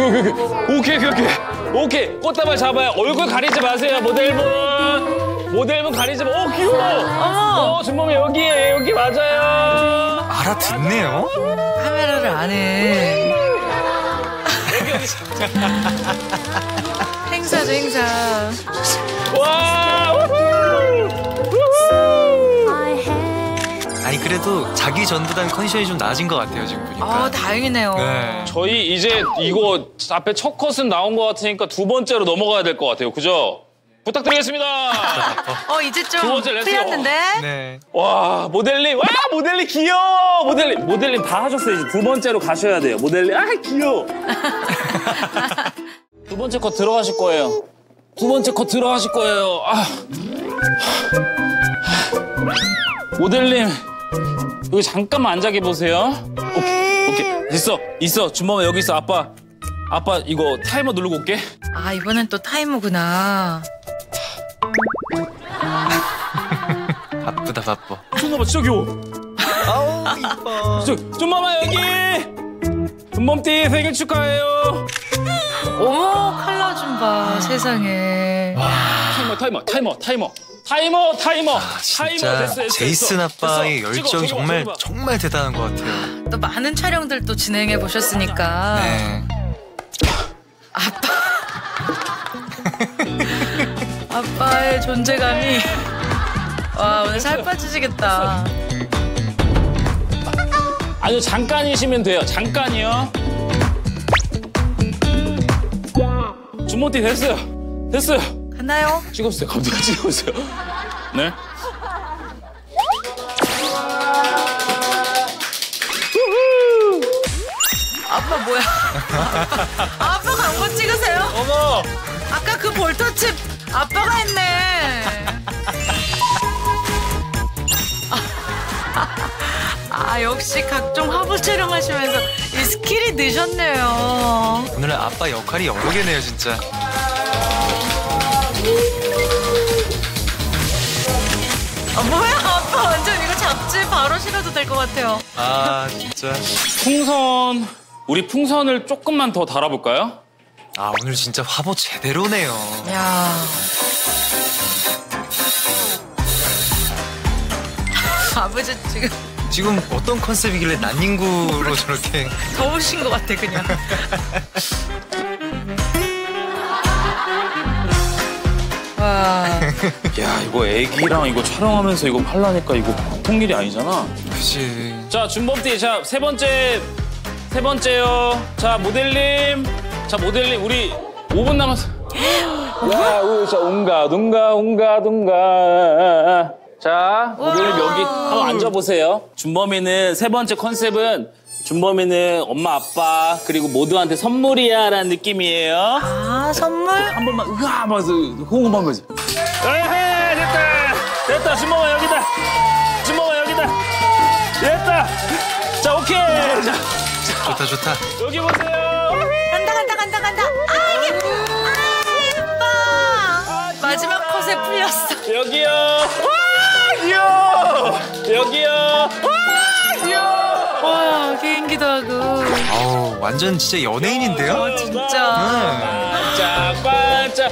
오케이 꽃다발 잡아요. 얼굴 가리지 마세요 모델분 가리지 마. 귀여워. 준범이 여기 맞아요. 알아듣네요? 카메라를 안 해. 행사죠, 행사. 와! 아니 그래도 자기 전보다는 컨디션이 좀 나아진 것 같아요 지금 보니까. 다행이네요. 네. 저희 이제 이거 앞에 첫 컷은 나온 것 같으니까 두 번째로 넘어가야 될 것 같아요. 그죠? 부탁드리겠습니다. 이제 두 번째 좀 레슨요. 풀렸는데? 네. 와, 모델님. 와, 모델님 귀여워. 모델님 다 하셨어요. 이제 두 번째로 가셔야 돼요. 모델님. 아, 귀여워. 두 번째 컷 들어가실 거예요. 두 번째 컷 들어가실 거예요. 모델님. 여기 잠깐만 앉아 계세요. 오케이. 있어. 준범아 여기 있어. 아빠 이거 타이머 누르고 올게. 이번엔 또 타이머구나. 바쁘다 바빠. 준범아 저기요. 아우 이뻐. 준범아 여기. 준범띠 생일 축하해요. 어머, 컬러 좀 봐, 세상에. 타이머. 진짜 됐어. 제이슨 아빠의 됐어. 열정이 찍어, 정말 대단한 것 같아요. 또 많은 촬영들 또 진행해 보셨으니까. 네. 아빠의 존재감이. 와, 오늘 살 빠지시겠다. 아니요, 잠깐이시면 돼요. 잠깐이요. 준범띠 됐어요. 갔나요? 찍었어요. 갑자기 찍었어요. 네. 아빠 뭐야? 아빠 광고 찍으세요? 어머. 아까 그 볼터치 아빠가 했네. 역시 각종 화보 촬영하시면서 이 스킬이 느셨네요. 오늘 아빠 역할이 여러 개네요 진짜. 뭐야, 아빠 완전 이거 잡지 바로 실어도 될 것 같아요. 진짜. 우리 풍선을 조금만 더 달아볼까요? 오늘 진짜 화보 제대로네요. 야. 아버지 지금 어떤 컨셉이길래 난닝구로 저렇게. 더우신 것 같아 그냥. 와. 야, 이거 애기랑 이거 촬영하면서 이거 하려니까 이거 보통 일이 아니잖아. 그치. 자, 준범띠, 자, 세 번째요. 자, 모델님, 우리 5분 남았어. 야, 자, 웅가. 자, 모델님 여기 한번 앉아보세요. 준범이는 세 번째 컨셉은 준범이는 엄마, 아빠, 그리고 모두한테 선물이야라는 느낌이에요. 선물? 한 번만, 하면서 호응한 거지. 에헤, 됐다. 준범아, 여기다. 됐다. 자, 오케이. 자, 좋다. 여기 보세요. 간다. 예뻐. 마지막 컷에 풀렸어. 여기요. 와, 귀여워. 여기요. 와, 귀여워. 와, 개인기도 하고. 완전 진짜 연예인인데요? 진짜. 반짝.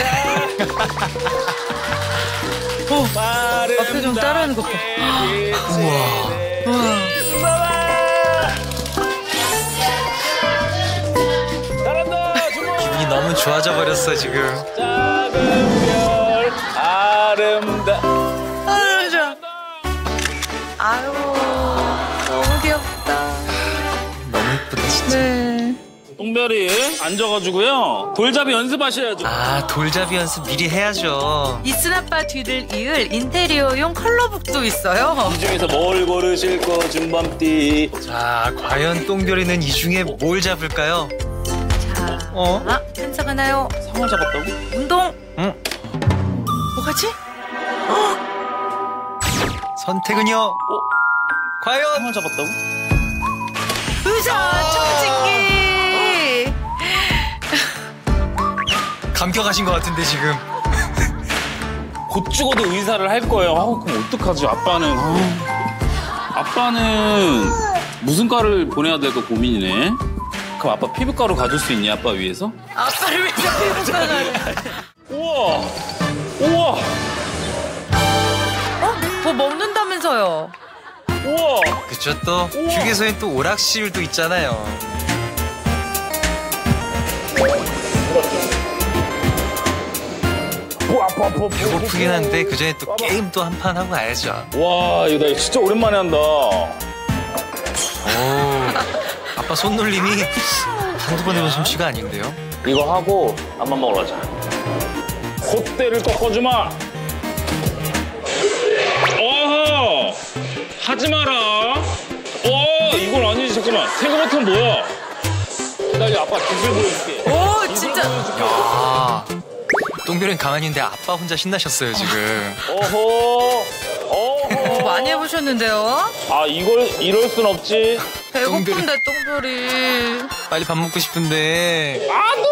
표정 따라하는 것 봐. 우와. 잘한다, 준범. 기분이 너무 좋아져 버렸어 지금. 작은 별 아름다. 아유, 너무 귀엽다. 너무 예쁘다 진짜. 네. 똥별이 앉아가지고요. 돌잡이 연습하셔야죠. 돌잡이 연습 미리 해야죠. 이순 아빠 뒤를 이을 인테리어용 컬러북도 있어요. 이 중에서 뭘 고르실 거, 준범띠? 자, 과연 똥별이는 이 중에 뭘 잡을까요? 자, 한상하나요? 상을 잡았다고? 운동. 응. 뭐가지? 선택은요? 과연? 상을 잡았다고? 의자 청진기. 감격하신 것 같은데 지금. 곧 죽어도 의사를 할 거예요. 그럼 어떡하지? 아빠는 무슨 과를 보내야 될까 고민이네. 그럼 아빠 피부과로 가줄 수 있니? 아빠 위해서? 아빠를 위해서 피부과 가래. 우와. 뭐 먹는다면서요? 우와. 그쵸, 또 휴게소엔 또 오락실도 있잖아요. 배고프긴 한데 그 전에 또 게임 또 한 판 하고 가야죠. 와 이거 나 진짜 오랜만에 한다. 오, 아빠 손놀림이 한두 번 해본 솜씨가 아닌데요? 이거 하고 밥만 먹으러 가자. 콧대를 꺾어주마. 어허! 하지 마라. 이건 아니지. 잠깐만. 태그 버튼 뭐야? 기다려. 아빠 기술 보여줄게. 오 진짜. 야, 똥별은 가만히 있는데 아빠 혼자 신나셨어요 지금. 어허. 많이 해보셨는데요? 아 이럴 순 없지. 배고픈데 똥별이. 빨리 밥 먹고 싶은데.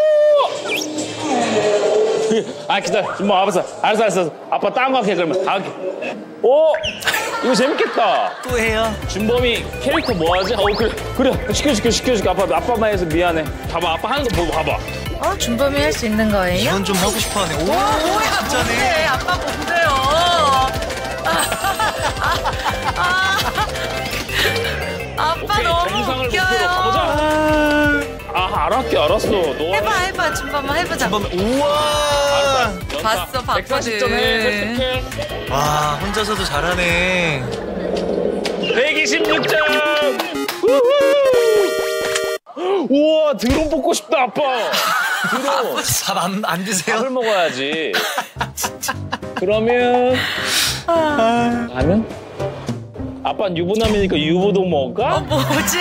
아 기다려. 뭐 알았어. 아빠 딴 거 할게 그러면. 다 할게. 오 이거 재밌겠다. 또 해요. 준범이 캐릭터 뭐 하지? 그래. 시켜줄게. 아빠만 해서 미안해. 봐봐. 아빠 하는 거 보고 봐봐. 준범이 할 수 있는 거예요? 이건 좀 하고 싶어하네. 오, 진짜네. 진짜네. 아빠 뭔데요? 아빠 오케이, 너무 정상을 목표로 웃겨요. 가보자. 알았어. 너 해봐, 준범아 해보자. 우와. 봤어, 봤거든. 140점 해. 와, 혼자서도 잘하네. 126점. 우와 드론 뽑고 싶다 아빠. 드론. 밥 안 드세요? 밥을 먹어야지. 그러면 라면? 아빠는 유부남이니까 유부도 먹을까? 뭐지?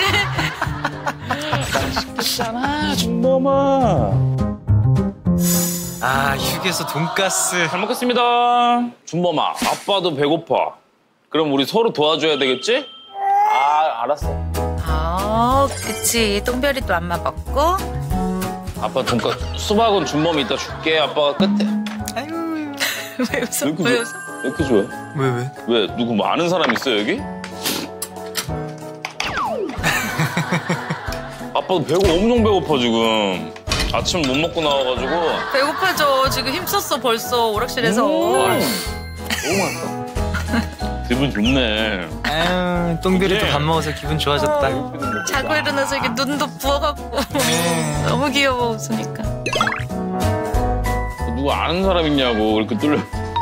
맛있겠잖아 준범아. 아, 휴게소 돈가스. 잘 먹겠습니다. 준범아 아빠도 배고파. 그럼 우리 서로 도와줘야 되겠지? 알았어. 그치. 똥별이 또 안 먹었고. 아빠 돈가스 수박은 준범이 이따 줄게. 아빠가 끝에. 아유. 왜 웃어? 왜 이렇게 왜 좋아? 웃어? 왜 이렇게 좋아해? 왜? 왜 누구 뭐 아는 사람 있어 여기? 아빠도 엄청 배고파 지금. 아침 못 먹고 나와가지고. 배고파져. 지금 힘썼어 벌써 오락실에서. 너무 맛있어. 기분 좋네. 아유, 똥별이 또 밥 먹어서 기분 좋아졌다. 자고 일어나서 이렇게 눈도 부어갖고 너무 귀여워 웃으니까. 누구 아는 사람 있냐고 이렇게 뚫려.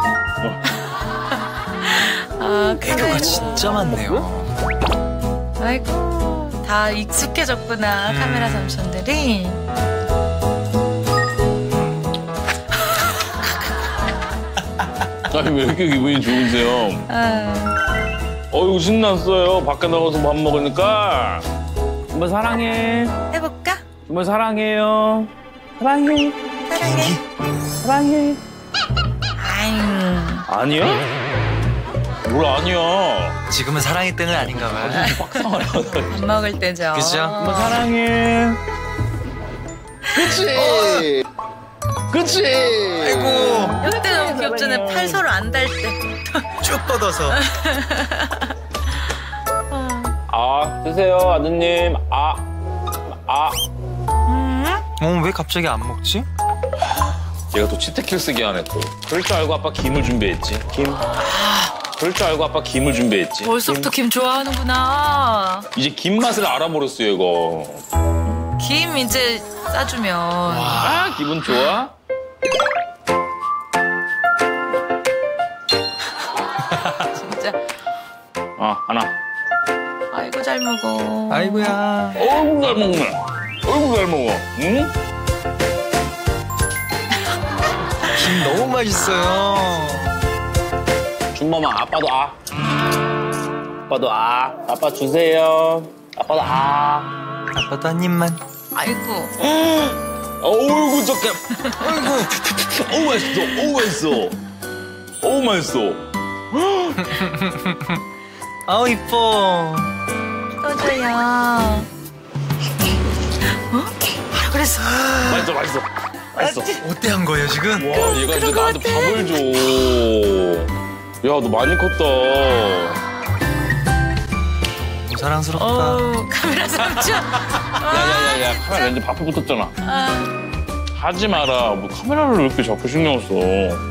애교가 진짜 많네요. 아이고 다 익숙해졌구나 카메라 삼촌들이. 아니 왜 이렇게 기분이 좋으세요? 어이구 신났어요. 밖에 나가서 밥 먹으니까. 정말 사랑해. 해볼까? 정말 사랑해요. 사랑해. 아유. 아니야? 뭘 아니야? 지금은 사랑의 때는 아닌가 봐요. 밥 먹을 때죠. 그죠? 정말 사랑해. 그치? 아이고, 이때 너무 귀엽잖아요. 팔 서로 안 닿을 때. 쭉 뻗어서. 드세요 아드님. 왜 갑자기 안 먹지? 얘가 또 치트킬 쓰기 하네 또. 그럴 줄 알고 아빠 김을 준비했지. 그럴 줄 알고 아빠 김을 준비했지. 벌써부터 김 좋아하는구나. 이제 김 맛을 알아버렸어 이거. 김 이제 싸주면. 기분 좋아? 진짜. 하나. 아이고 잘 먹어. 아이고야. 어이구 잘 먹네. 어이구 잘 먹어. 응? 김 너무 맛있어요. 준범아 아빠도 아빠도 아빠 주세요. 아빠도 아빠도 한 입만. 아이고. 어이구 잠깐. 어이구. 맛있어. 어우 맛있어. 아우 이뻐. 떠줘요. 그랬어. 맛있어. 어때 한 거예요 지금? 와 얘가 이제 나한테 밥을 줘. 야 너 많이 컸다. 사랑스럽다. 카메라 삼촌. 야야야야 카메라 렌즈 밥에 붙었잖아. 하지 마라. 뭐 카메라를 왜 이렇게 자꾸 신경 써.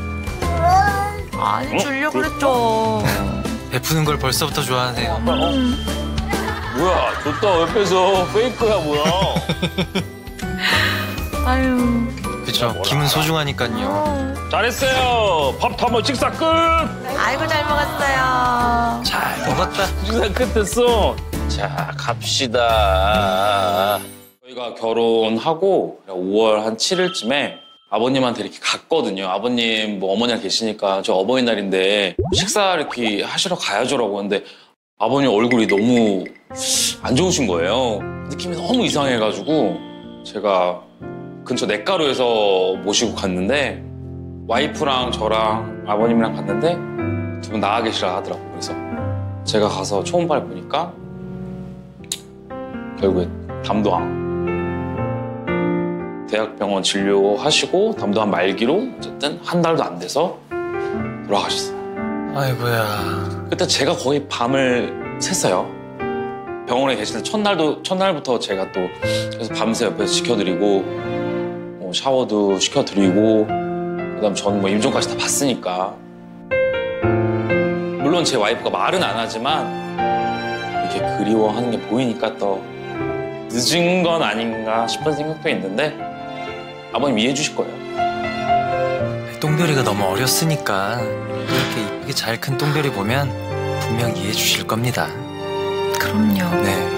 아니 주려고 그랬죠. 베푸는 걸 벌써부터 좋아하네요. 뭐야 줬다 옆에서 페이크야 뭐야. 아유. 그쵸. 김은 소중하니까요. 잘했어요. 밥도 한번 식사 끝. 아이고 잘 먹었어요. 잘 먹었다. 식사 끝했어. 자, 갑시다. 저희가 결혼하고 5월 한 7일쯤에 아버님한테 이렇게 갔거든요. 아버님 뭐 어머니가 계시니까 저 어버이날인데 식사 이렇게 하시러 가야죠라고 하는데 아버님 얼굴이 너무 안 좋으신 거예요. 느낌이 너무 이상해가지고 제가 근처 냇가루에서 모시고 갔는데 와이프랑 저랑 아버님이랑 갔는데 두 분 나가 계시라 하더라고요. 그래서 제가 가서 초음파를 보니까 결국에 담도암 대학병원 진료하시고 담도암 말기로 어쨌든 한 달도 안 돼서 돌아가셨어요. 아이고야. 그때 제가 거의 밤을 샜어요. 병원에 계실 때 첫날부터 제가 또 그래서 밤새 옆에서 지켜드리고 뭐 샤워도 시켜드리고 그다음 저는 뭐 임종까지 다 봤으니까 물론 제 와이프가 말은 안 하지만 이렇게 그리워하는 게 보이니까 또 늦은 건 아닌가 싶은 생각도 있는데 아버님 이해해 주실 거예요. 똥별이가 너무 어렸으니까 이렇게 이쁘게 잘 큰 똥별이 보면 분명 이해해 주실 겁니다. 그럼요. 네.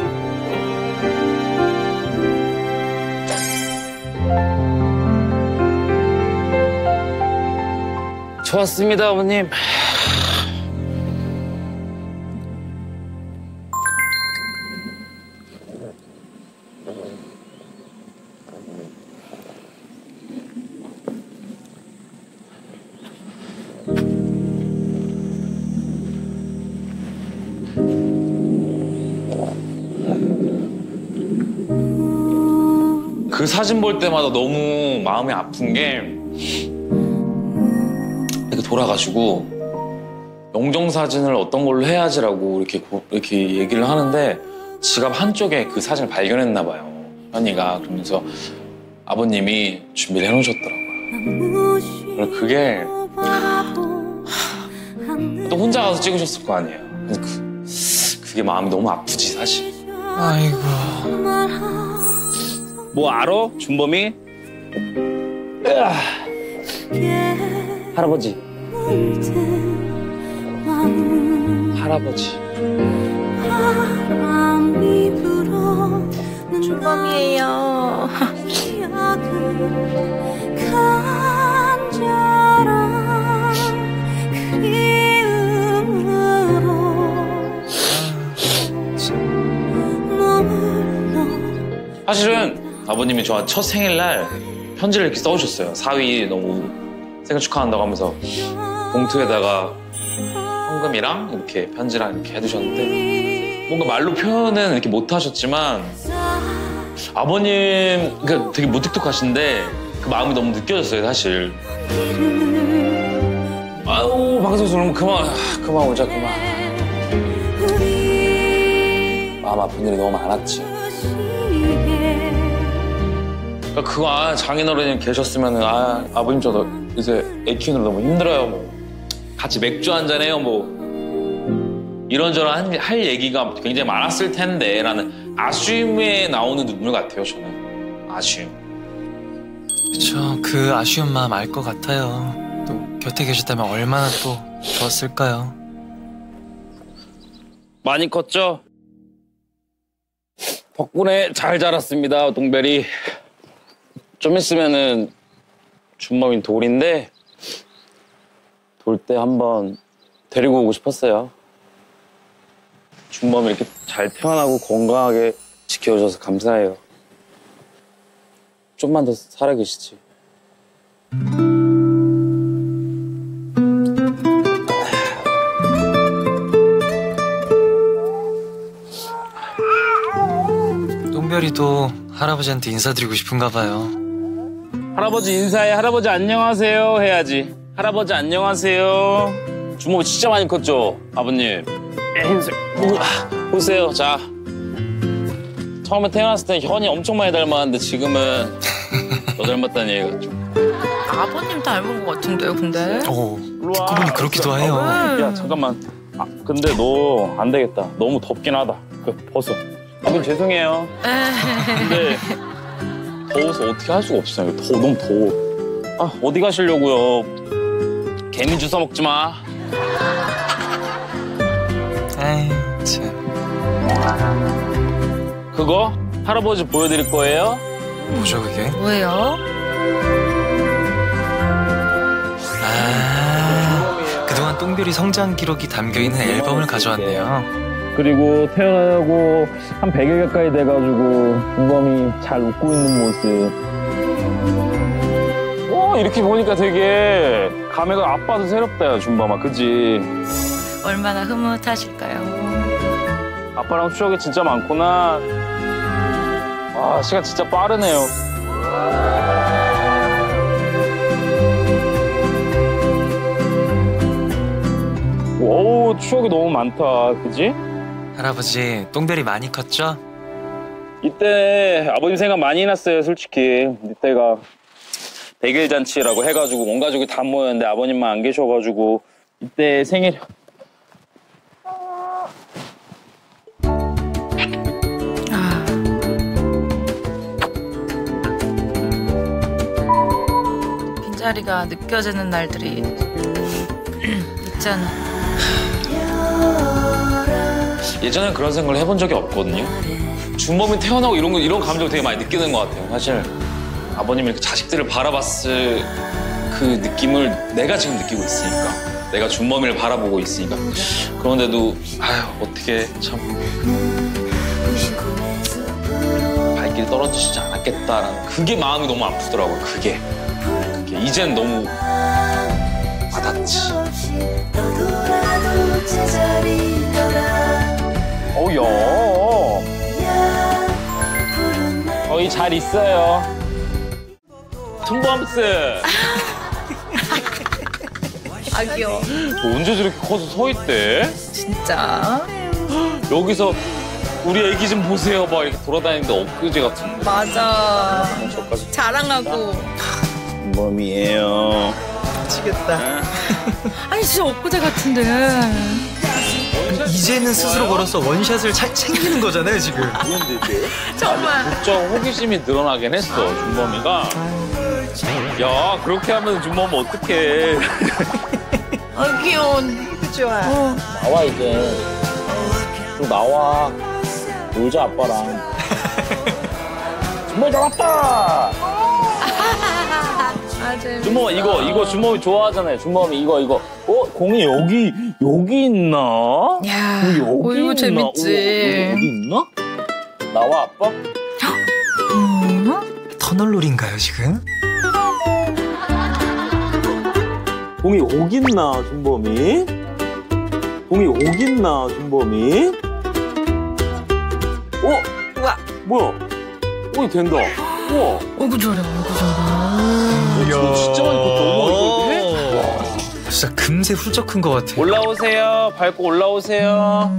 좋았습니다, 아버님. 그 사진 볼 때마다 너무 마음이 아픈 게 이렇게 돌아가시고 영정사진을 어떤 걸로 해야지라고 이렇게 얘기를 하는데 지갑 한쪽에 그 사진을 발견했나 봐요. 현이가. 그러면서 아버님이 준비를 해놓으셨더라고요. 그래서 그게 또 혼자 가서 찍으셨을 거 아니에요. 그래서 그게 마음이 너무 아프지 사실. 아이고. 뭐 알아? 준범이? 할아버지. 할아버지. 준범이에요. 사실은 아버님이 저한테 첫 생일날 편지를 이렇게 써오셨어요. 사위 너무 생일 축하한다고 하면서 봉투에다가 현금이랑 이렇게 편지랑 이렇게 해두셨는데 뭔가 말로 표현은 이렇게 못하셨지만 아버님 그러니까 되게 무뚝뚝하신데 그 마음이 너무 느껴졌어요 사실. 아유 방송에서 그러면 그만 오자 그만. 마음 아픈 일이 너무 많았지. 그러니까 그거 장인어른이 계셨으면 아버님 저 이제 애 키우느라 너무 힘들어요. 뭐 같이 맥주 한잔 해요. 뭐 이런저런 할 얘기가 굉장히 많았을 텐데 라는 아쉬움에 나오는 눈물 같아요. 저는 아쉬움. 그쵸. 그 아쉬운 마음 알 것 같아요. 또 곁에 계셨다면 얼마나 또 좋았을까요. 많이 컸죠? 덕분에 잘 자랐습니다. 동별이. 좀 있으면은 준범이 돌인데 돌 때 한번 데리고 오고 싶었어요. 준범이 이렇게 잘 태어나고 건강하게 지켜줘서 감사해요. 좀만 더 살아계시지. 똥별이도 할아버지한테 인사드리고 싶은가 봐요. 할아버지 인사해. 할아버지 안녕하세요 해야지. 할아버지 안녕하세요. 주먹이 진짜 많이 컸죠? 아버님. 보세요. 자. 처음에 태어났을 때 현이 엄청 많이 닮았는데 지금은 너 닮았다는 얘기가 좀. 아버님 닮은 것 같은데요, 근데? 오, 듣고 보니 그렇기도 해요. 야, 잠깐만. 근데 너 안 되겠다. 너무 덥긴 하다. 벗어. 아버님 죄송해요. 근데 더워서 어떻게 할 수가 없어요. 너무 더워. 아, 어디 가시려고요? 개미 주워 먹지 마. 에이, 참. 그거 할아버지 보여드릴 거예요? 뭐죠, 그게? 뭐예요? 그동안 똥별이 성장 기록이 담겨있는 앨범을 가져왔네요. 그리고 태어나고 한 100일 가까이 돼가지고 준범이 잘 웃고 있는 모습. 이렇게 보니까 되게 감회가 아빠도 새롭다, 야, 준범아. 그지? 얼마나 흐뭇하실까요? 아빠랑 추억이 진짜 많구나. 아, 시간 진짜 빠르네요. 어우, 추억이 너무 많다. 그지? 할아버지, 똥별이 많이 컸죠? 이때 아버님 생각 많이 났어요, 솔직히. 이때가 100일 잔치라고 해가지고 온 가족이 다 모였는데 아버님만 안 계셔가지고 이때 생일. 빈자리가 느껴지는 날들이 있잖아. 예전엔 그런 생각을 해본 적이 없거든요. 준범이 태어나고 이런 감정을 되게 많이 느끼는 것 같아요. 사실 아버님이 이렇게 자식들을 바라봤을 그 느낌을 내가 지금 느끼고 있으니까, 내가 준범이를 바라보고 있으니까. 그런데도 아휴, 어떻게 참 발길이 떨어지시지 않았겠다라는 그게 마음이 너무 아프더라고요. 그게 이젠 너무 와닿지. 어우야. 거의 잘 있어요. 툼범스. 아, 귀여워. 언제 저렇게 커서 서 있대? 진짜. 여기서 우리 애기 좀 보세요. 막 이렇게 돌아다니는데 엊그제 같은데. 맞아. 자랑하고. tum범이에요. 미치겠다. 아니, 진짜 엊그제 같은데. 이제는 스스로 걸어서 원샷을 잘 챙기는 거잖아요, 지금. 정말. 부쩍 호기심이 늘어나긴 했어, 준범이가. 야, 그렇게 하면 준범이 어떡해. 아, 귀여워. 좋아. 나와, 이제. 좀 나와. 놀자, 아빠랑. 준범이 잡았다! 맞아요. 준범아, 이거 준범이 좋아하잖아요. 준범이 이거. 공이 여기 있나? 야, 여기 이거 있나? 재밌지. 여기 있나? 나와, 아빠? 터널놀인가요, 지금? 공이 여기 있나, 준범이? 공이 여기 있나, 준범이? 우와. 뭐야? 된다. 우와. 어이구, 저래. 이거 진짜 많이 컸다. 우와, 이거 해? 와. 진짜 금세 훌쩍 큰 것 같아. 올라오세요. 밟고 올라오세요.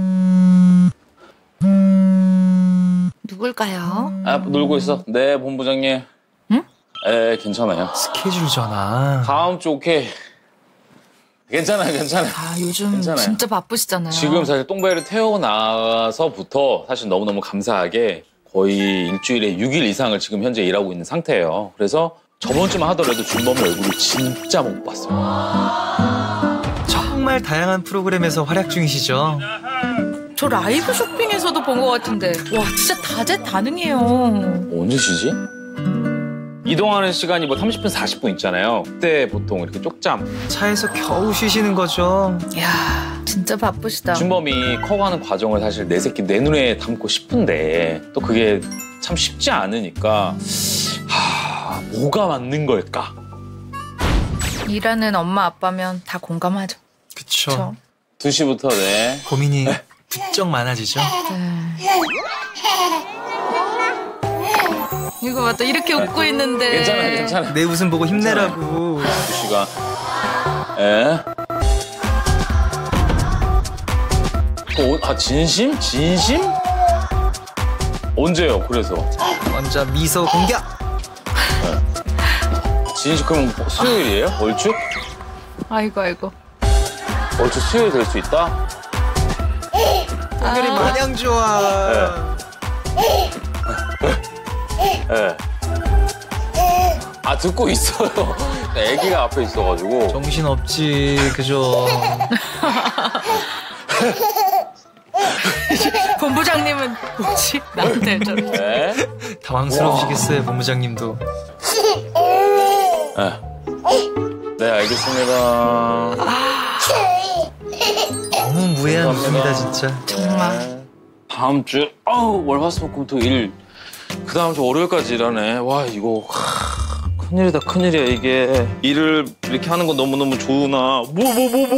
누굴까요? 아, 놀고 있어. 네, 본부장님. 응? 괜찮아요. 스케줄 전화. 다음 주 오케이. 괜찮아요. 아, 요즘 괜찮아요. 진짜 바쁘시잖아요. 지금 사실 똥배를 태우고 나서부터 사실 너무너무 감사하게 거의 일주일에 6일 이상을 지금 현재 일하고 있는 상태예요. 그래서 저번 주만 하더라도 준범이 얼굴을 진짜 못 봤어요. 정말 다양한 프로그램에서 활약 중이시죠? 저 라이브 쇼핑에서도 본 것 같은데. 와, 진짜 다재다능해요. 언제 쉬지? 이동하는 시간이 뭐 30분, 40분 있잖아요. 그때 보통 이렇게 쪽잠. 차에서 겨우 쉬시는 거죠. 이야, 진짜 바쁘시다. 준범이 커가는 과정을 사실 내 새끼 내 눈에 담고 싶은데 또 그게 참 쉽지 않으니까 뭐가 맞는 걸까? 일하는 엄마 아빠면 다 공감하죠. 그쵸. 2시부터 네. 고민이 부쩍 많아지죠. 이거 맞다. 이렇게 웃고 있는데. 괜찮아. 내 웃음 보고 힘내라고. 2시가. 진심? 언제요? 그래서 먼저 미소 공격. 진심 그럼 수요일이에요? 얼추? 아이고. 얼추 수요일 될 수 있다? 똥별이 마냥 좋아. 네. 아 듣고 있어요. 애기가 앞에 있어가지고. 정신 없지, 그죠? 본부장님은 뭐지? 나한테 저렇게. 네. 당황스러우시겠어요, 본부장님도. 네. 네 알겠습니다. 너무 무해한 웃음이다, 진짜. 정말. 다음 주 월화수목금토 일. 그 다음 주 월요일까지 일하네. 와 이거 큰일이다 큰일이야 이게. 일을 이렇게 하는 건 너무너무 좋으나 내가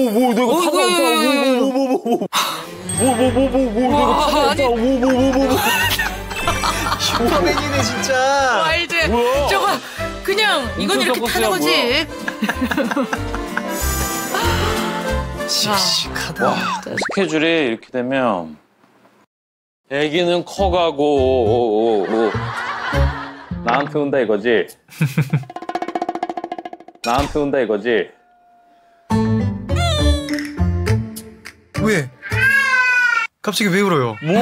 슈퍼맨이네, 진짜. 와일드. 뭐야? 저거 그냥 이건 이렇게 타는 거지. 씩씩하다. 와 스케줄이 이렇게 되면 애기는 커가고 나한테 온다 이거지. 나한테 온다 이거지. 왜? 갑자기 왜 울어요? 왜?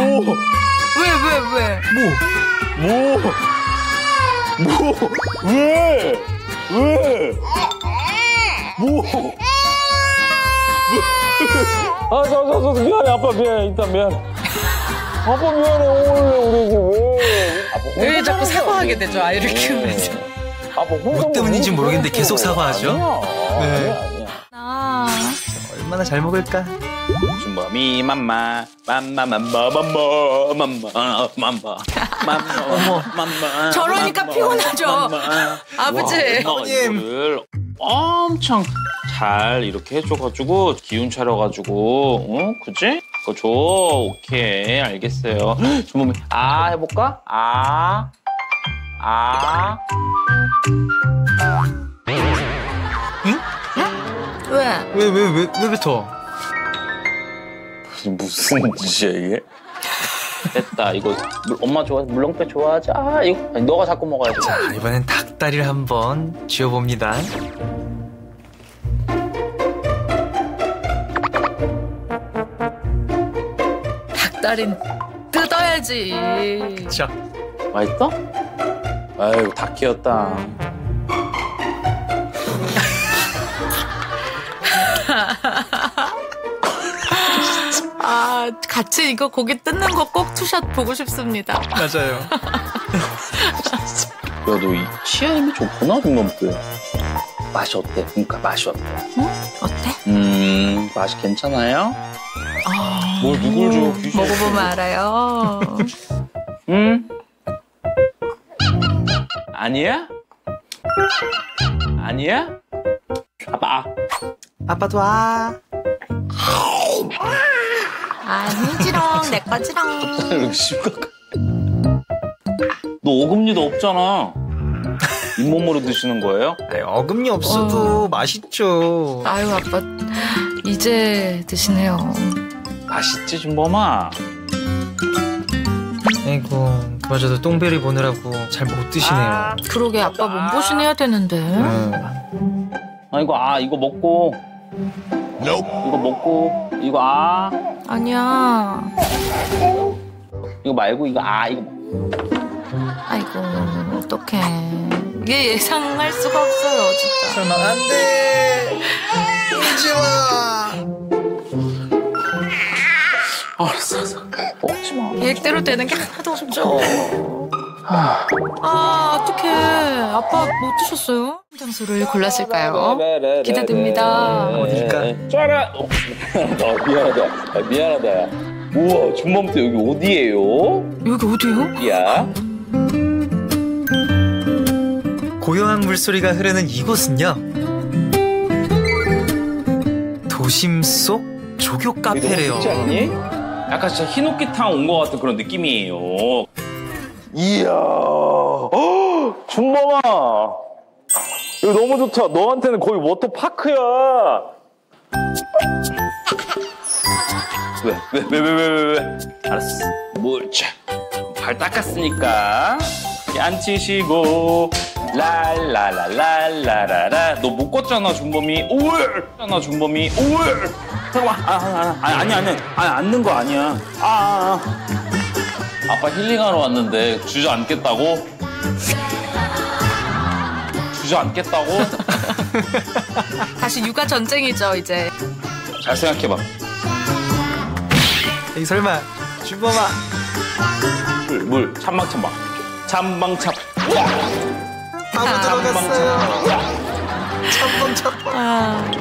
미안해 아빠 미안해 일단 미안해. 아빠 미안해 우리 왜 자꾸 사과하게 되죠? 아이를 키우면서. 뭐 때문인지 모르겠는데 계속 사과하죠? 네. 아. 얼마나 잘 먹을까? 준범이 맘마 저러니까 피곤하죠. 아버지. 이거를 엄청 잘 이렇게 해줘가지고 기운 차려가지고 그치? 그거 줘. 오케이 알겠어요. 준범이 해볼까? 왜 뱉어? 무슨 짓이야 이게? 됐다 이거 엄마 좋아 물렁뼈 좋아하지? 이거 아니, 너가 자꾸 먹어야지. 자, 이번엔 닭다리를 한번 쥐어봅니다. 닭다리는 뜯어야지. 그쵸? 맛있어? 아유 다 키웠다. 같이 이거 고기 뜯는 거 꼭 투샷 보고 싶습니다. 맞아요. 야 너 이 치아임이 좋구나 준범뼈. 맛이 어때? 그러니까 맛이 어때? 어때? 맛이 괜찮아요? 뭘 누굴 줘? 먹어보면 알아요. 아니야? 아니야? 아빠도 와. 아니지롱 내 거지롱. 이렇게 심각해. 너 어금니도 없잖아. 잇몸으로 드시는 거예요? 아니, 어금니 없어도 맛있죠. 아유 아빠 이제 드시네요. 맛있지 준범아? 아이고, 그마저도 똥배리 보느라고 잘 못 드시네요. 그러게 아빠 몸보신해야 되는데. 이거 먹고 Nope. 이거 먹고 이거 아니야. 이거 말고 이거 이거 아이고 어떡해. 이게 예상할 수가 없어요 진짜. 설마 안 돼. 울지 마. 알았어 먹지 마. 계획대로 되는 게 하나도 없죠. 어떡해. 아빠 못 드셨어요? 장소를 골랐을까요? 기대됩니다. 어딜까? 짜라. 미안하다. 우와 준범 때 여기 어디예요? 여기 어디요? 야. 고요한 물소리가 흐르는 이곳은요, 도심 속 조교 카페래요. 그렇지 않니? 약간 진짜 히노키탕 온 것 같은 그런 느낌이에요. 이야, 준범아, 이거 너무 좋다. 너한테는 거의 워터파크야. 왜? 알았어. 발 닦았으니까 앉히시고 랄라라랄라라라. 너 못 걷잖아 준범이. 오을 잖아 준범이. 오을. 잠깐만. 아니 앉는 거 아니야. 아빠 힐링하러 왔는데 주저앉겠다고? 주저앉겠다고? 다시 육아 전쟁이죠 이제. 잘 생각해봐. 이 설마 주범아. 물 찬방찬방 찬방찬. 바로 들어갔어요. 참방.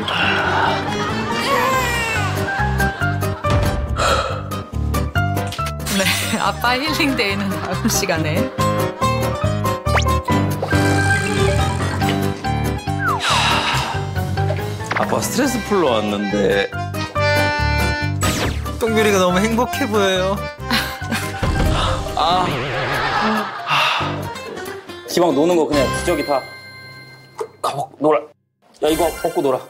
네, 아빠 힐링데이는 다음 시간에. 아빠 스트레스 풀러 왔는데 똥별이가 너무 행복해 보여요. 기왕 노는 거 그냥 기저귀 다 가먹 놀아. 야 이거 벗고 놀아.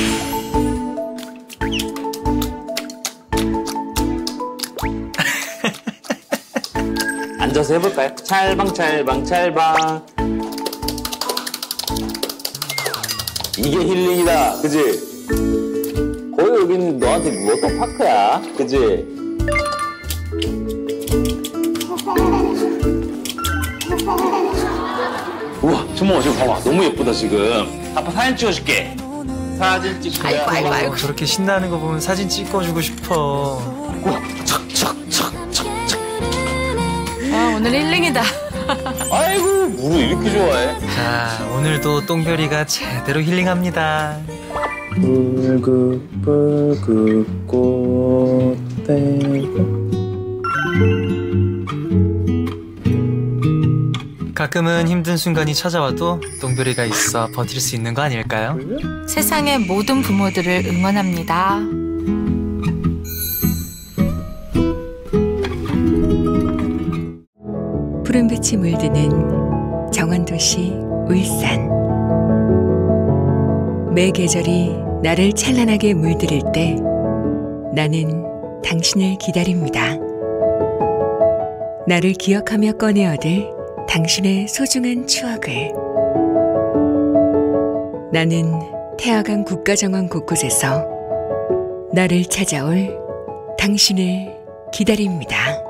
앉아서 해볼까요? 찰방찰방찰방. 이게 힐링이다, 그지? 거의 여기는 너한테 워터파크야, 그지? 우와, 주모 지금 봐봐, 너무 예쁘다 지금. 아빠 사진 찍어줄게. 사진 찍고. 아이고. 저렇게 신나는 거 보면 사진 찍어주고 싶어. 우와, 척척척척척. 와 오늘 힐링이다. 아이고, 물을 이렇게 좋아해. 자, 오늘도 똥별이가 제대로 힐링합니다. 붉은 꽃대. 가끔은 힘든 순간이 찾아와도 똥별이가 있어 버틸 수 있는 거 아닐까요? 세상의 모든 부모들을 응원합니다. 푸른빛이 물드는 정원도시 울산. 매 계절이 나를 찬란하게 물들일 때 나는 당신을 기다립니다. 나를 기억하며 꺼내 얻을 당신의 소중한 추억을. 나는 태화강 국가정원 곳곳에서 나를 찾아올 당신을 기다립니다.